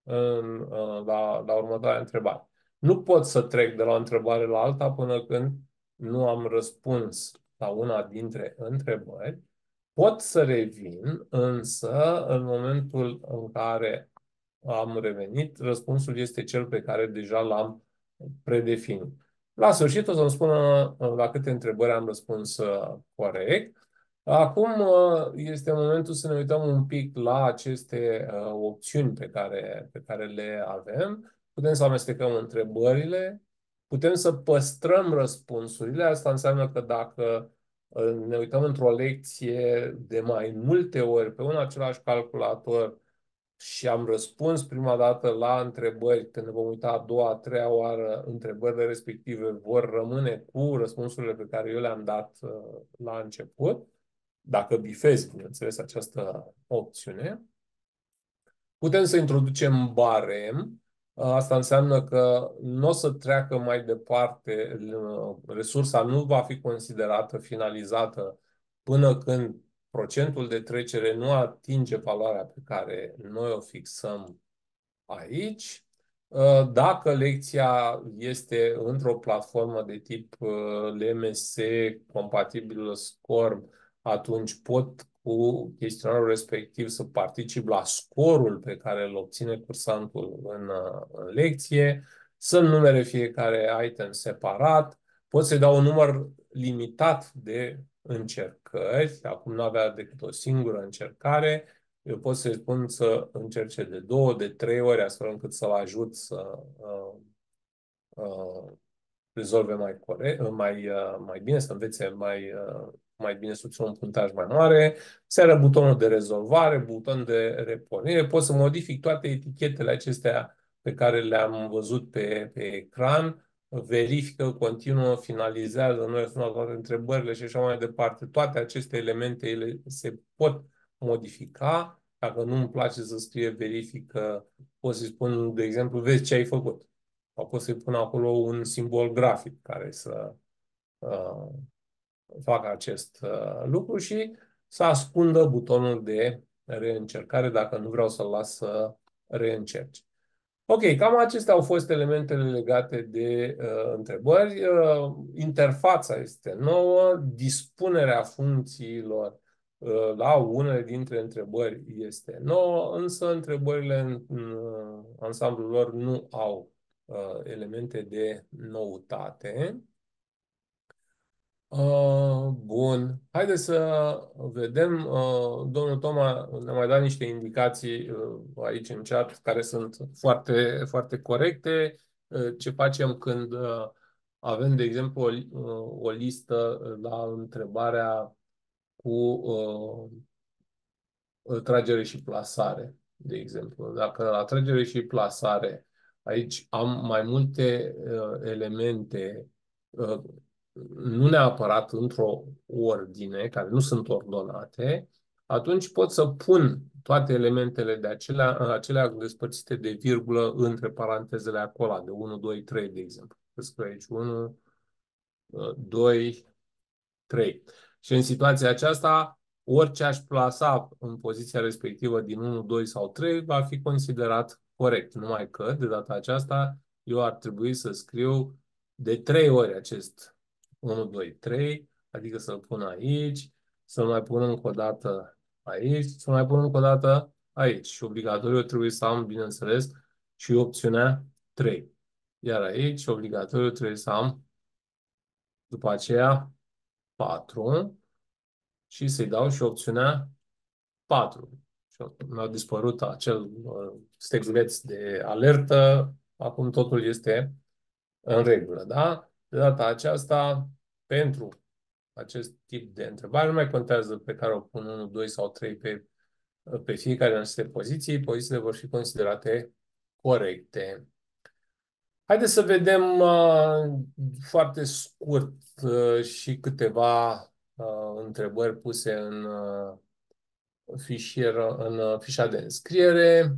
la următoarea întrebare. Nu pot să trec de la o întrebare la alta până când nu am răspuns la una dintre întrebări. Pot să revin, însă în momentul în care am revenit, răspunsul este cel pe care deja l-am predefinit. La sfârșit o să-mi spună la câte întrebări am răspuns corect. Acum este momentul să ne uităm un pic la aceste opțiuni pe care le avem. Putem să amestecăm întrebările, putem să păstrăm răspunsurile. Asta înseamnă că dacă ne uităm într-o lecție de mai multe ori pe un același calculator și am răspuns prima dată la întrebări, când ne vom uita a doua, a treia oară, întrebările respective vor rămâne cu răspunsurile pe care eu le-am dat la început, dacă bifez, bineînțeles, această opțiune. Putem să introducem barem. Asta înseamnă că nu o să treacă mai departe, resursa nu va fi considerată finalizată până când procentul de trecere nu atinge valoarea pe care noi o fixăm aici. Dacă lecția este într-o platformă de tip LMS compatibil SCORM, atunci pot cu chestionarul respectiv să particip la scorul pe care îl obține cursantul în lecție, să-mi numere fiecare item separat, pot să-i dau un număr limitat de încercări, acum nu avea decât o singură încercare, eu pot să-i spun să încerce de 2, de 3 ori, astfel încât să-l ajut să rezolve mai bine, să învețe mai bine, să obțină un punctaj mai mare. Se are butonul de rezolvare, buton de repornire. Pot să modific toate etichetele acestea pe care le-am văzut pe ecran. Verifică, continuă, finalizează, nu răspunde la toate întrebările și așa mai departe. Toate aceste elemente ele se pot modifica. Dacă nu îmi place să scrie verifică, pot să-i spun, de exemplu, vezi ce ai făcut. Sau pot să-i pun acolo un simbol grafic care să uh, facă acest lucru și să ascundă butonul de reîncercare dacă nu vreau să-l las să reîncerce. Ok, cam acestea au fost elementele legate de întrebări. Interfața este nouă, dispunerea funcțiilor la unele dintre întrebări este nouă, însă întrebările în ansamblul lor nu au elemente de noutate. Bun. Haideți să vedem. Domnul Toma ne-a mai dat niște indicații aici în chat care sunt foarte, foarte corecte. Ce facem când avem, de exemplu, o listă la întrebarea cu tragere și plasare, de exemplu. Dacă la tragere și plasare aici am mai multe elemente, nu neapărat într-o ordine, care nu sunt ordonate, atunci pot să pun toate elementele de acelea despărțite de virgulă între parantezele acolo, de 1, 2, 3, de exemplu. Scriu aici 1, 2, 3. Și în situația aceasta, orice aș plasa în poziția respectivă din 1, 2 sau 3 va fi considerat corect. Numai că, de data aceasta, eu ar trebui să scriu de 3 ori acest 1, 2, 3, adică să-l pun aici, să-l mai pun încă o dată aici, să-l mai pun încă o dată aici. Și obligatoriu trebuie să am, bineînțeles, și opțiunea 3. Iar aici, obligatoriu, trebuie să am după aceea 4 și să-i dau și opțiunea 4. Și mi-a dispărut acel steguleț de alertă. Acum totul este în regulă, da? De data aceasta, pentru acest tip de întrebare, nu mai contează pe care o pun 1, 2 sau 3 pe fiecare din aceste poziții. Pozițiile vor fi considerate corecte. Haideți să vedem foarte scurt și câteva întrebări puse în fișa de înscriere.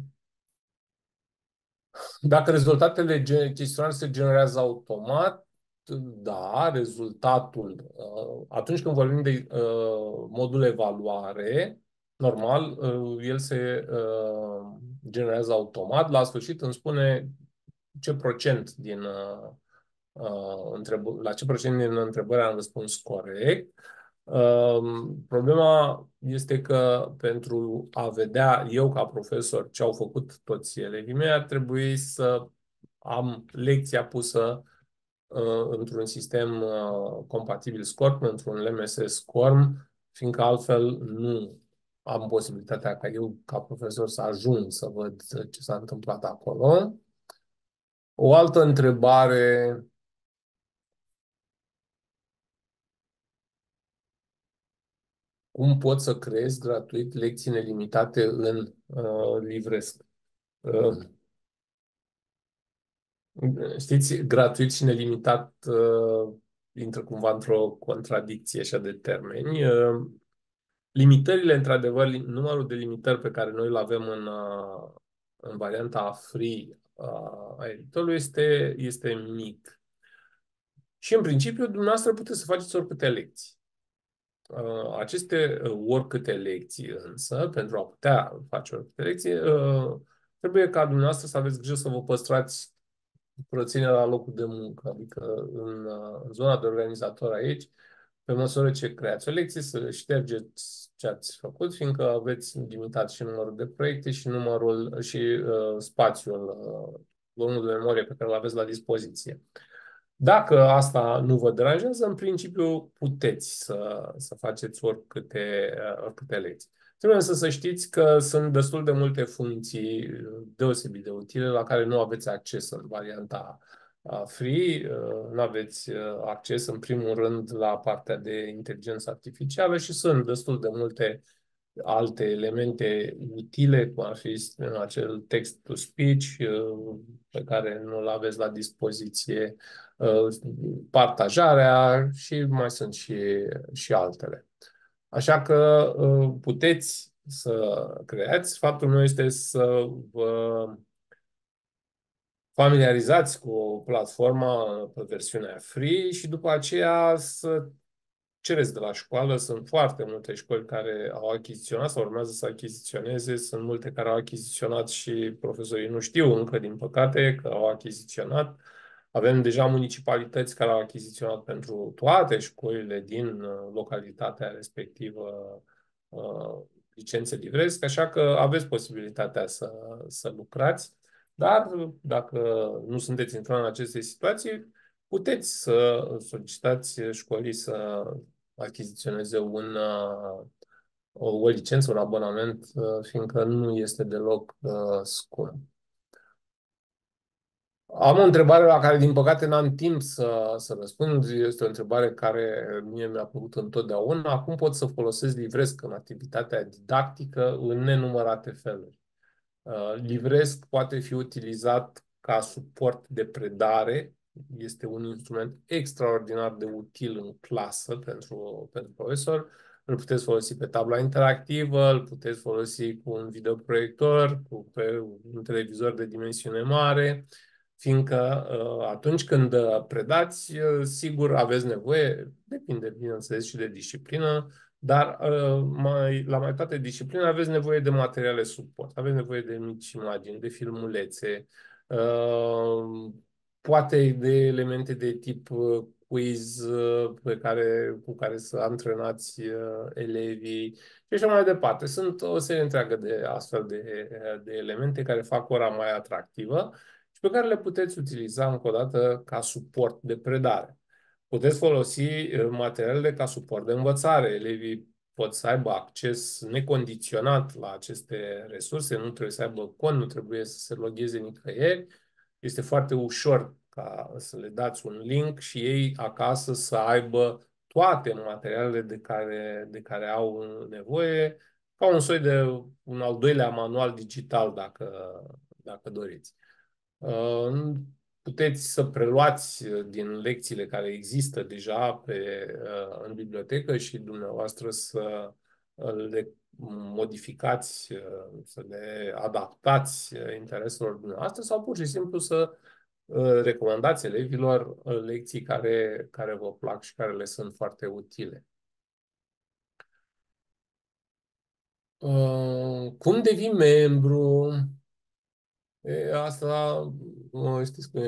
Dacă rezultatele chestionare se generează automat, da, rezultatul, atunci când vorbim de modul evaluare, normal, el se generează automat. La sfârșit îmi spune ce procent la ce procent din întrebări am răspuns corect. Problema este că pentru a vedea eu ca profesor ce au făcut toți elevii mei, ar trebui să am lecția pusă într-un sistem compatibil SCORM, într-un LMS SCORM, fiindcă altfel nu am posibilitatea ca eu, ca profesor, să ajung să văd ce s-a întâmplat acolo. O altă întrebare: cum pot să creez gratuit lecții nelimitate în Livresc? Uh, Știți, gratuit și nelimitat intră cumva într-o contradicție așa de termeni. Limitările, într-adevăr, numărul de limitări pe care noi îl avem în varianta free a editorului este mic. Și în principiu, dumneavoastră puteți să faceți oricâte lecții. Aceste oricâte lecții însă, pentru a putea face oricâte lecții, trebuie ca dumneavoastră să aveți grijă să vă păstrați curățenia la locul de muncă, adică în zona de organizator aici, pe măsură ce creați o lecție, să ștergeți ce ați făcut, fiindcă aveți limitat și numărul de proiecte și numărul și spațiul, volumul de memorie pe care îl aveți la dispoziție. Dacă asta nu vă deranjează, în principiu puteți să faceți oricâte lecții. Trebuie să știți că sunt destul de multe funcții deosebit de utile la care nu aveți acces în varianta free. Nu aveți acces în primul rând la partea de inteligență artificială și sunt destul de multe alte elemente utile, cum ar fi în acel text-to-speech pe care nu-l aveți la dispoziție, partajarea și mai sunt și altele. Așa că puteți să creați. Faptul meu este să vă familiarizați cu platforma pe versiunea free și după aceea să cereți de la școală. Sunt foarte multe școli care au achiziționat sau urmează să achiziționeze. Sunt multe care au achiziționat și profesorii nu știu încă, din păcate, că au achiziționat. Avem deja municipalități care au achiziționat pentru toate școlile din localitatea respectivă licențe livresc, așa că aveți posibilitatea să lucrați, dar dacă nu sunteți într-una în aceste situații, puteți să solicitați școlii să achiziționeze o licență, un abonament, fiindcă nu este deloc scump. Am o întrebare la care, din păcate, n-am timp să răspund. Este o întrebare care mie mi-a plăcut întotdeauna. Cum pot să folosesc livresc în activitatea didactică în nenumărate feluri? Livresc poate fi utilizat ca suport de predare. Este un instrument extraordinar de util în clasă pentru profesor. Îl puteți folosi pe tabla interactivă, îl puteți folosi cu un videoproiector, pe un televizor de dimensiune mare, fiindcă atunci când predați, sigur aveți nevoie, depinde, bineînțeles, și de disciplină, dar la mai toate discipline aveți nevoie de materiale suport, aveți nevoie de mici imagini, de filmulețe, uh, poate de elemente de tip quiz cu care să antrenați elevii și așa mai departe. Sunt o serie întreagă de astfel de elemente care fac ora mai atractivă și pe care le puteți utiliza încă o dată ca suport de predare. Puteți folosi materialele ca suport de învățare. Elevii pot să aibă acces necondiționat la aceste resurse, nu trebuie să aibă cont, nu trebuie să se logheze nicăieri. Este foarte ușor ca să le dați un link și ei acasă să aibă toate materialele de care au nevoie, ca un soi de un al doilea manual digital, dacă doriți. Puteți să preluați din lecțiile care există deja în bibliotecă și dumneavoastră să le modificați, să le adaptați intereselor dumneavoastră sau pur și simplu să recomandați elevilor lecții care vă plac și care le sunt foarte utile. Cum devii membru? Asta, știți cum e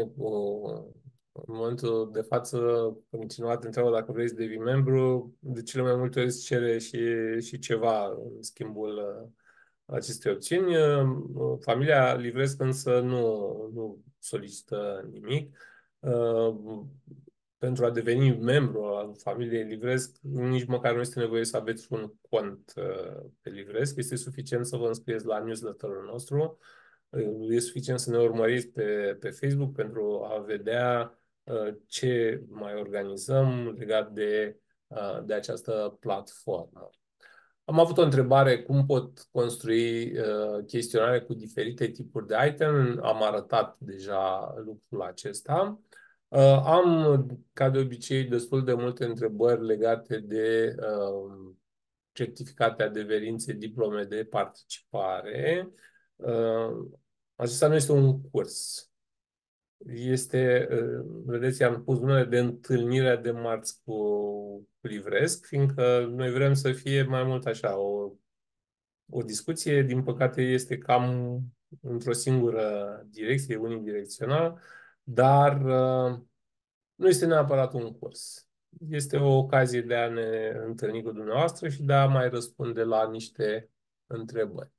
în momentul de față, când cineva te întreabă dacă vrei să devii membru, de cele mai multe ori îți cere și ceva în schimbul acestei opțiuni. Familia Livresc însă nu solicită nimic. Pentru a deveni membru al familiei Livresc, nici măcar nu este nevoie să aveți un cont pe Livresc. Este suficient să vă înscrieți la newsletterul nostru. E suficient să ne urmăriți pe Facebook pentru a vedea ce mai organizăm legat de această platformă. Am avut o întrebare, cum pot construi chestionare cu diferite tipuri de item. Am arătat deja lucrul acesta. Am, ca de obicei, destul de multe întrebări legate de certificate, adeverințe, diplome de participare. Acesta nu este un curs. Este, vedeți, am pus numele de întâlnirea de marți cu Livresc, fiindcă noi vrem să fie mai mult așa, o discuție. Din păcate este cam într-o singură direcție, unidirecțional, dar nu este neapărat un curs. Este o ocazie de a ne întâlni cu dumneavoastră și de a mai răspunde la niște întrebări.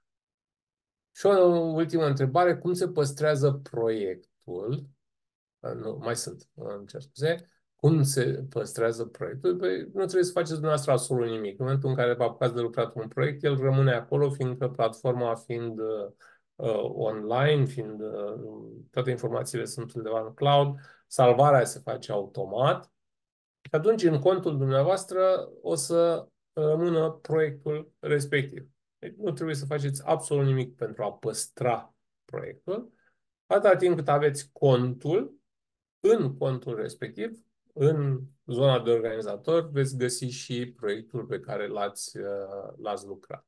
Și o ultimă întrebare, cum se păstrează proiectul? Nu, mai sunt, îmi cer scuze. Cum se păstrează proiectul? Păi, nu trebuie să faceți dumneavoastră absolut nimic. În momentul în care vă apucați de lucrat un proiect, el rămâne acolo, fiindcă platforma fiind online, fiind toate informațiile sunt undeva în cloud, salvarea se face automat. Și atunci, în contul dumneavoastră, o să rămână proiectul respectiv. Deci nu trebuie să faceți absolut nimic pentru a păstra proiectul. Atâta timp cât aveți contul, în contul respectiv, în zona de organizator, veți găsi și proiectul pe care l-ați lucrat.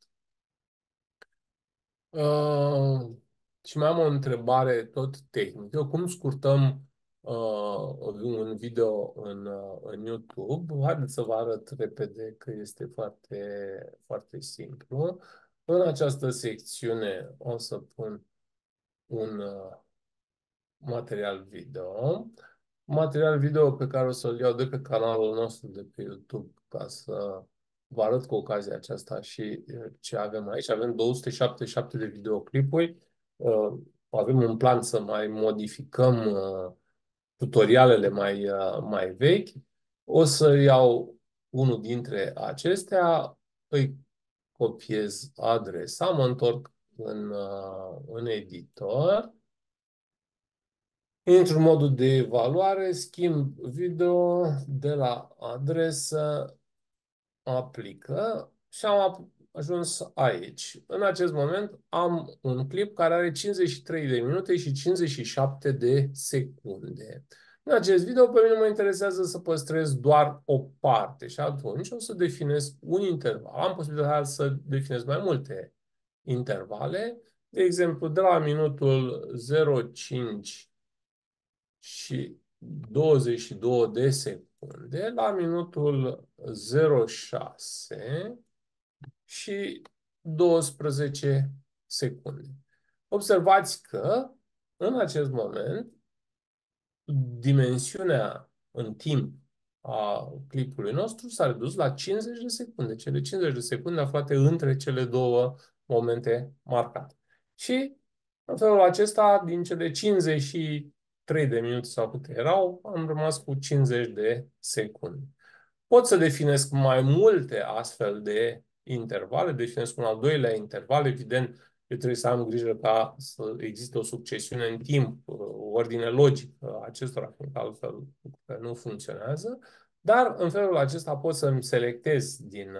Și mai am o întrebare tot tehnică. Cum scurtăm un video în YouTube. Haideți să vă arăt repede că este foarte, foarte simplu. În această secțiune o să pun un material video. Material video pe care o să-l iau de pe canalul nostru de pe YouTube ca să vă arăt cu ocazia aceasta și ce avem aici. Avem 277 de videoclipuri. Avem un plan să mai modificăm tutorialele mai vechi. O să iau unul dintre acestea, îi copiez adresa, mă întorc în editor, intru în modul de evaluare, schimb video de la adresă, aplică și am ajuns aici. În acest moment am un clip care are 53 de minute și 57 de secunde. În acest video pe mine mă interesează să păstrez doar o parte și atunci o să definez un interval. Am posibilitatea să definez mai multe intervale. De exemplu, de la minutul 0,5 și 22 de secunde la minutul 0,6 și 12 secunde. Observați că în acest moment dimensiunea în timp a clipului nostru s-a redus la 50 de secunde. Cele 50 de secunde aflate între cele două momente marcate. Și în felul acesta, din cele 53 de minute sau câte erau, am rămas cu 50 de secunde. Pot să definesc mai multe astfel de intervale, definesc un al doilea interval, evident, eu trebuie să am grijă ca să existe o succesiune în timp, o ordine logică a acestora, fiindcă altfel nu funcționează, dar în felul acesta pot să-mi selectez din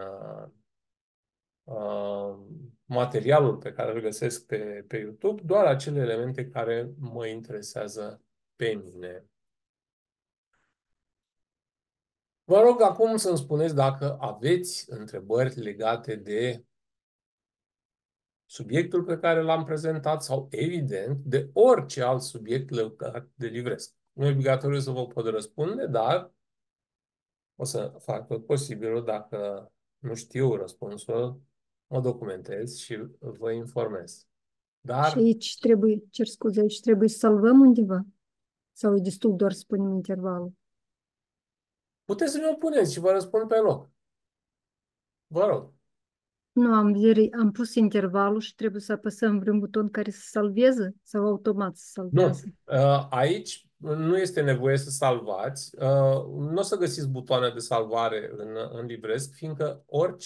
materialul pe care îl găsesc pe YouTube doar acele elemente care mă interesează pe mine. Vă rog acum să-mi spuneți dacă aveți întrebări legate de subiectul pe care l-am prezentat sau, evident, de orice alt subiect legat de livresc. Nu e obligatoriu să vă pot răspunde, dar o să fac tot posibilul. Dacă nu știu răspunsul, mă documentez și vă informez. Și Dar aici trebuie, cer scuze, aici trebuie să salvăm undeva? Sau e destul doar să punem intervalul? puteți să mi-o puneți și vă răspund pe loc. Vă rog. Nu, am pus intervalul și trebuie să apăsăm vreun buton care să salveze sau automat să Nu. salvează. Aici nu este nevoie să salvați. Nu o să găsiți butoane de salvare în livresc, fiindcă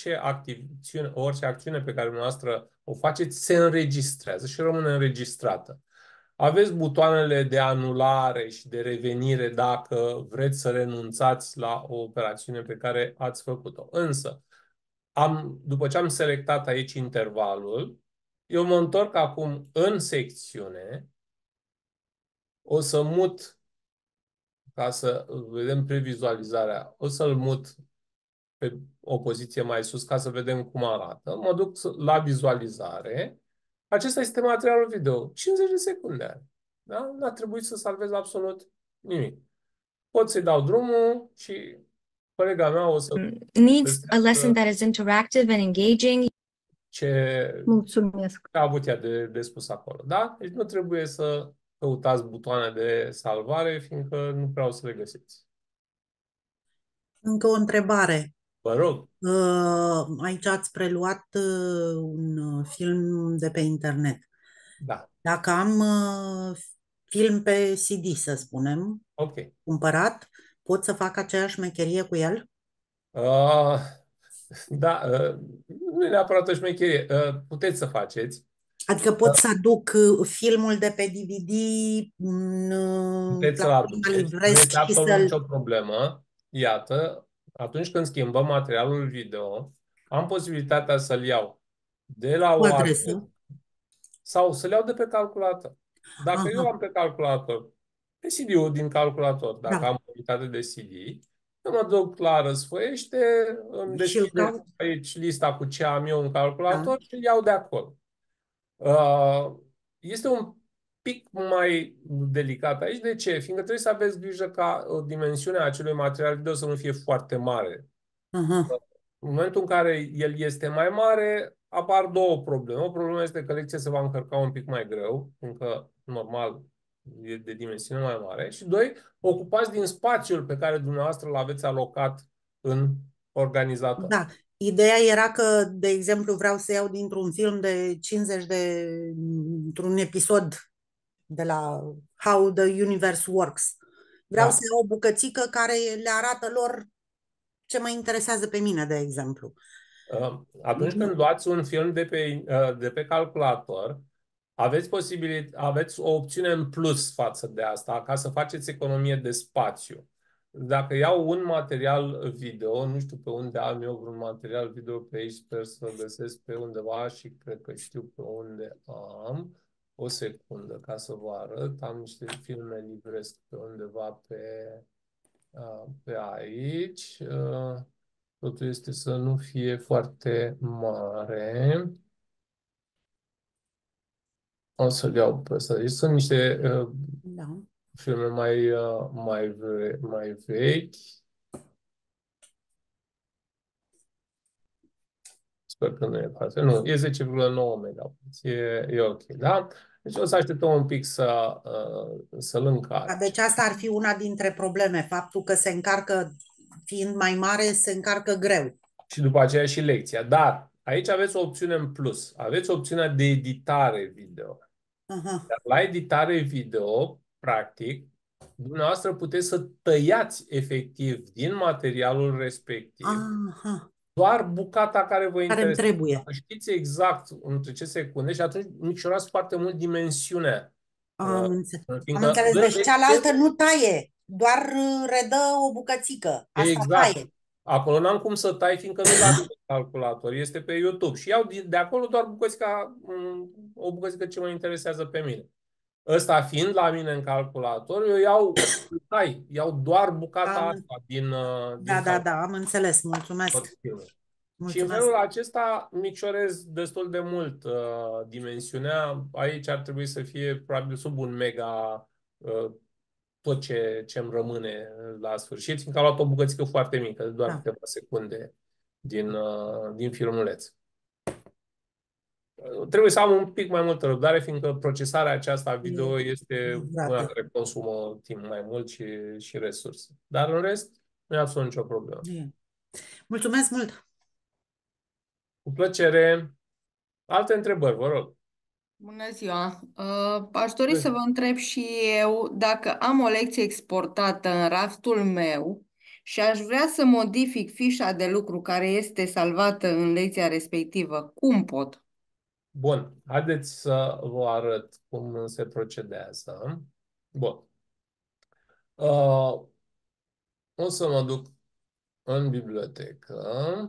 orice acțiune pe care dumneavoastră o faceți se înregistrează și rămâne înregistrată. Aveți butoanele de anulare și de revenire dacă vreți să renunțați la o operațiune pe care ați făcut-o. Însă, după ce am selectat aici intervalul, eu mă întorc acum în secțiune. O să mut, ca să vedem previzualizarea, o să-l mut pe o poziție mai sus ca să vedem cum arată. Mă duc la vizualizare. Acesta este materialul video. 50 de secunde are. Da? Nu a trebuit să salvez absolut nimic. Pot să-i dau drumul și colega mea o să Needs a lesson that is interactive and engaging. ce Mulțumesc. a avut ea de spus acolo. Da? Deci nu trebuie să căutați butoane de salvare, fiindcă nu prea o să le găsiți. Încă o întrebare. Vă rog. Aici ați preluat un film de pe internet. Da. Dacă am film pe CD, să spunem, Ok. cumpărat, pot să fac aceeași mecherie cu el? Da, nu e neapărat o șmecherie. Puteți să faceți. Adică pot să aduc filmul de pe DVD Puteți să-l la aduceți. Nu livresc este și absolut să-l... nicio problemă. Iată, atunci când schimbăm materialul video, am posibilitatea să-l iau de la Cu o adresă adresă. sau să-l iau de pe calculator. Dacă eu Aha, am pe calculator, pe CD-ul din calculator, dacă da. am unitate de CD, eu mă duc la răsfoiește, îmi Și îl deschide caut? aici lista cu ce am eu în Da. calculator și îl iau de acolo. Este un pic mai delicat aici. De ce? Fiindcă trebuie să aveți grijă ca dimensiunea acelui material video să nu fie foarte mare. Aha. În momentul în care el este mai mare, apar două probleme. O problemă este că lecția se va încărca un pic mai greu, fiindcă, normal, e de dimensiune mai mare. Și doi, ocupați din spațiul pe care dumneavoastră l aveți alocat în organizator. Da. Ideea era că, de exemplu, vreau să iau dintr-un film de 50 într-un episod de la How the Universe Works. Vreau să iau o bucățică care le arată lor ce mă interesează pe mine, de exemplu. Atunci când luați un film de pe calculator, aveți o opțiune în plus față de asta, ca să faceți economie de spațiu. Dacă iau un material video, nu știu pe unde am eu vreun material video pe aici, sper să-l găsesc pe undeva și cred că știu pe unde am. O secundă ca să vă arăt. Am niște filme livresc pe undeva pe aici. Totul este să nu fie foarte mare. O să-l iau pe ăsta. Deci sunt niște filme mai vechi. Sper că nu e foarte. Nu, e 10,9 megabytes. E ok, da? Deci o să așteptăm un pic să-l încarce. Deci asta ar fi una dintre probleme, faptul că se încarcă, fiind mai mare, se încarcă greu. Și după aceea și lecția. Dar aici aveți o opțiune în plus. Aveți opțiunea de editare video. Dar la editare video, practic, dumneavoastră puteți să tăiați efectiv din materialul respectiv doar bucata care vă interesează. Trebuie. Știți exact între ce secunde și atunci micșorați foarte mult dimensiunea. Am înțeles. Deci cealaltă nu taie, doar redă o bucățică. Asta exact. taie. Acolo n-am cum să tai, fiindcă nu l-am pe calculator, este pe YouTube. Și iau de acolo doar o bucățică ce mă interesează pe mine. Ăsta fiind la mine în calculator, eu iau doar bucata asta din Da, am înțeles. Mulțumesc. Și în felul acesta micșorez destul de mult dimensiunea. Aici ar trebui să fie probabil sub 1 mega tot ce îmi rămâne la sfârșit, fiindcă am luat o bucățică foarte mică, doar câteva secunde din filmuleț. Trebuie să am un pic mai multă răbdare, fiindcă procesarea aceasta video este una care consumă timp mai mult și resurse. Dar în rest, nu e absolut nicio problemă. Mulțumesc mult! Cu plăcere! Alte întrebări, vă rog. Bună ziua! Aș dori să vă întreb și eu dacă am o lecție exportată în raftul meu și aș vrea să modific fișa de lucru care este salvată în lecția respectivă. Cum pot? Bun, haideți să vă arăt cum se procedează. Bun. O să mă duc în bibliotecă.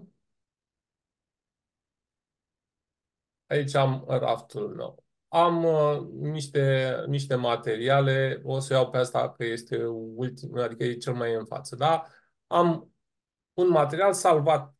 Aici am raftul meu. Am niște materiale, o să iau pe asta că este ultim, adică e cel mai în față, da? Am un material salvat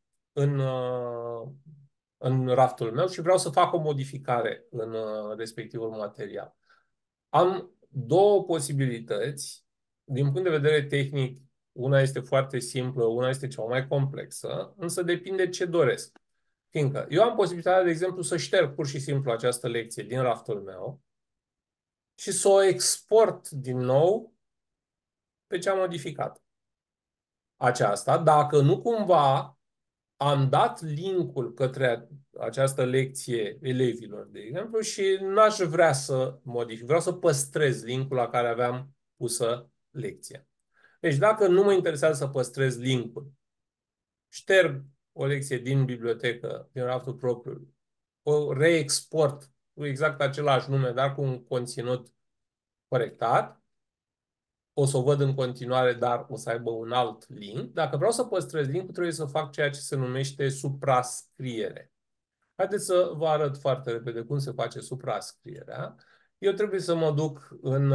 în raftul meu și vreau să fac o modificare în respectivul material. Am două posibilități. Din punct de vedere tehnic, una este foarte simplă, una este cea mai complexă, însă depinde ce doresc. Fiindcă eu am posibilitatea, de exemplu, să șterg pur și simplu această lecție din raftul meu și să o export din nou pe ce am modificat. Aceasta, dacă nu cumva am dat linkul către această lecție elevilor, de exemplu, și n-aș vrea să modific. Vreau să păstrez linkul la care aveam pusă lecția. Deci dacă nu mă interesează să păstrez linkul, șterg o lecție din bibliotecă, din raftul propriu, o reexport cu exact același nume, dar cu un conținut corectat, o să o văd în continuare, dar o să aibă un alt link. Dacă vreau să păstrez linkul, trebuie să fac ceea ce se numește suprascriere. Haideți să vă arăt foarte repede cum se face suprascrierea. Eu trebuie să mă duc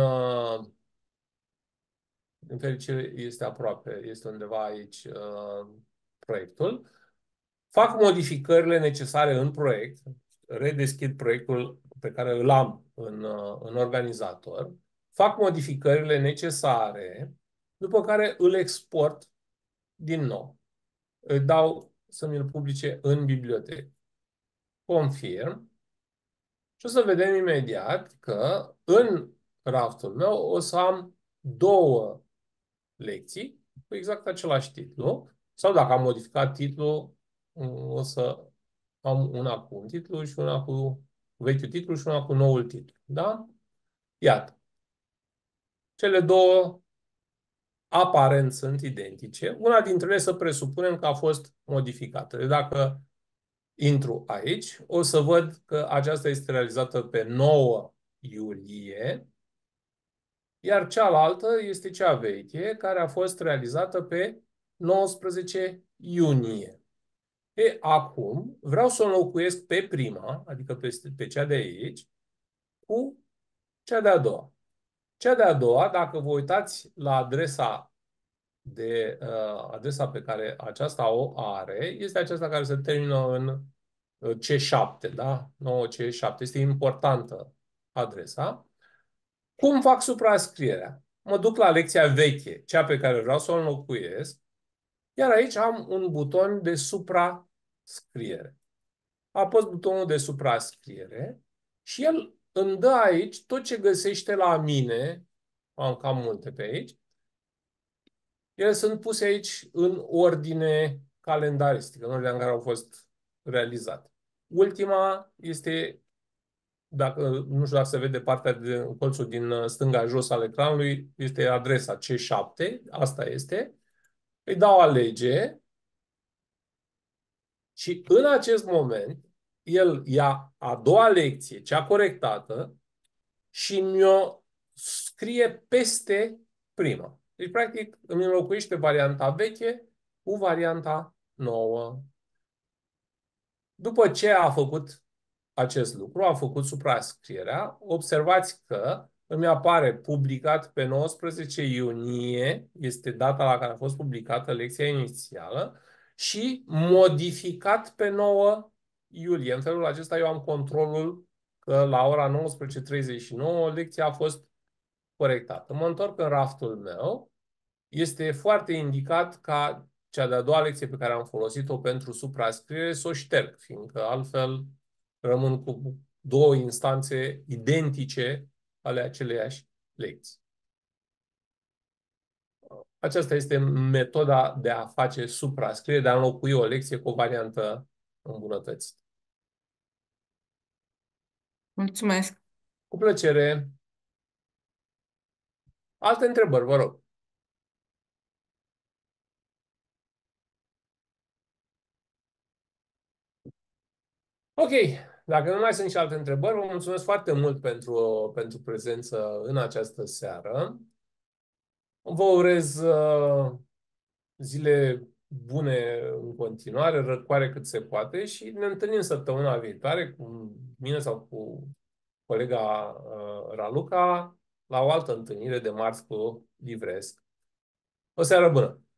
în fericire este aproape, este undeva aici proiectul. Fac modificările necesare în proiect, redeschid proiectul pe care îl am în organizator, fac modificările necesare, după care îl export din nou. Îi dau să mi-l publice în bibliotecă. Confirm. Și o să vedem imediat că în raftul meu o să am două lecții cu exact același titlu. Sau dacă am modificat titlul, o să am una cu un titlu și una cu vechiul titlu și una cu noul titlu. Da? Iată. Cele două aparent sunt identice. Una dintre ele să presupunem că a fost modificată. Deci dacă intru aici, o să văd că aceasta este realizată pe 9 iulie, iar cealaltă este cea veche, care a fost realizată pe 19 iunie. Acum vreau să o înlocuiesc pe prima, adică pe cea de aici, cu cea de-a doua. Cea de-a doua, dacă vă uitați la adresa pe care aceasta o are, este aceasta care se termină în C7, da? 9C7. Este importantă adresa. Cum fac suprascrierea? Mă duc la lecția veche, cea pe care vreau să o înlocuiesc, iar aici am un buton de suprascriere. Apăs butonul de suprascriere și el îmi dă aici tot ce găsește la mine, am cam multe pe aici, ele sunt puse aici în ordine calendaristică, în ordine în care au fost realizate. Ultima este, dacă nu știu dacă se vede partea de colțul din stânga jos al ecranului, este adresa C7, asta este. Îi dau alege și în acest moment el ia a doua lecție, cea corectată, și mi-o scrie peste prima. Deci, practic, îmi înlocuiește varianta veche cu varianta nouă. După ce a făcut acest lucru, a făcut suprascrierea, observați că îmi apare publicat pe 19 iunie, este data la care a fost publicată lecția inițială, și modificat pe 9 iulie. În felul acesta eu am controlul că la ora 19:39 lecția a fost corectată. Mă întorc în raftul meu. Este foarte indicat ca cea de-a doua lecție pe care am folosit-o pentru suprascriere să o șterg, fiindcă altfel rămân cu două instanțe identice ale aceleiași lecții. Aceasta este metoda de a face suprascriere, de a înlocui o lecție cu o variantă îmbunătățită. Mulțumesc. Cu plăcere. Alte întrebări, vă rog. Ok, dacă nu mai sunt și alte întrebări, vă mulțumesc foarte mult pentru prezență în această seară. Vă urez zile bune în continuare, răcoare cât se poate și ne întâlnim săptămâna viitoare cu mine sau cu colega Raluca la o altă întâlnire de marți cu Livresc. O seară bună!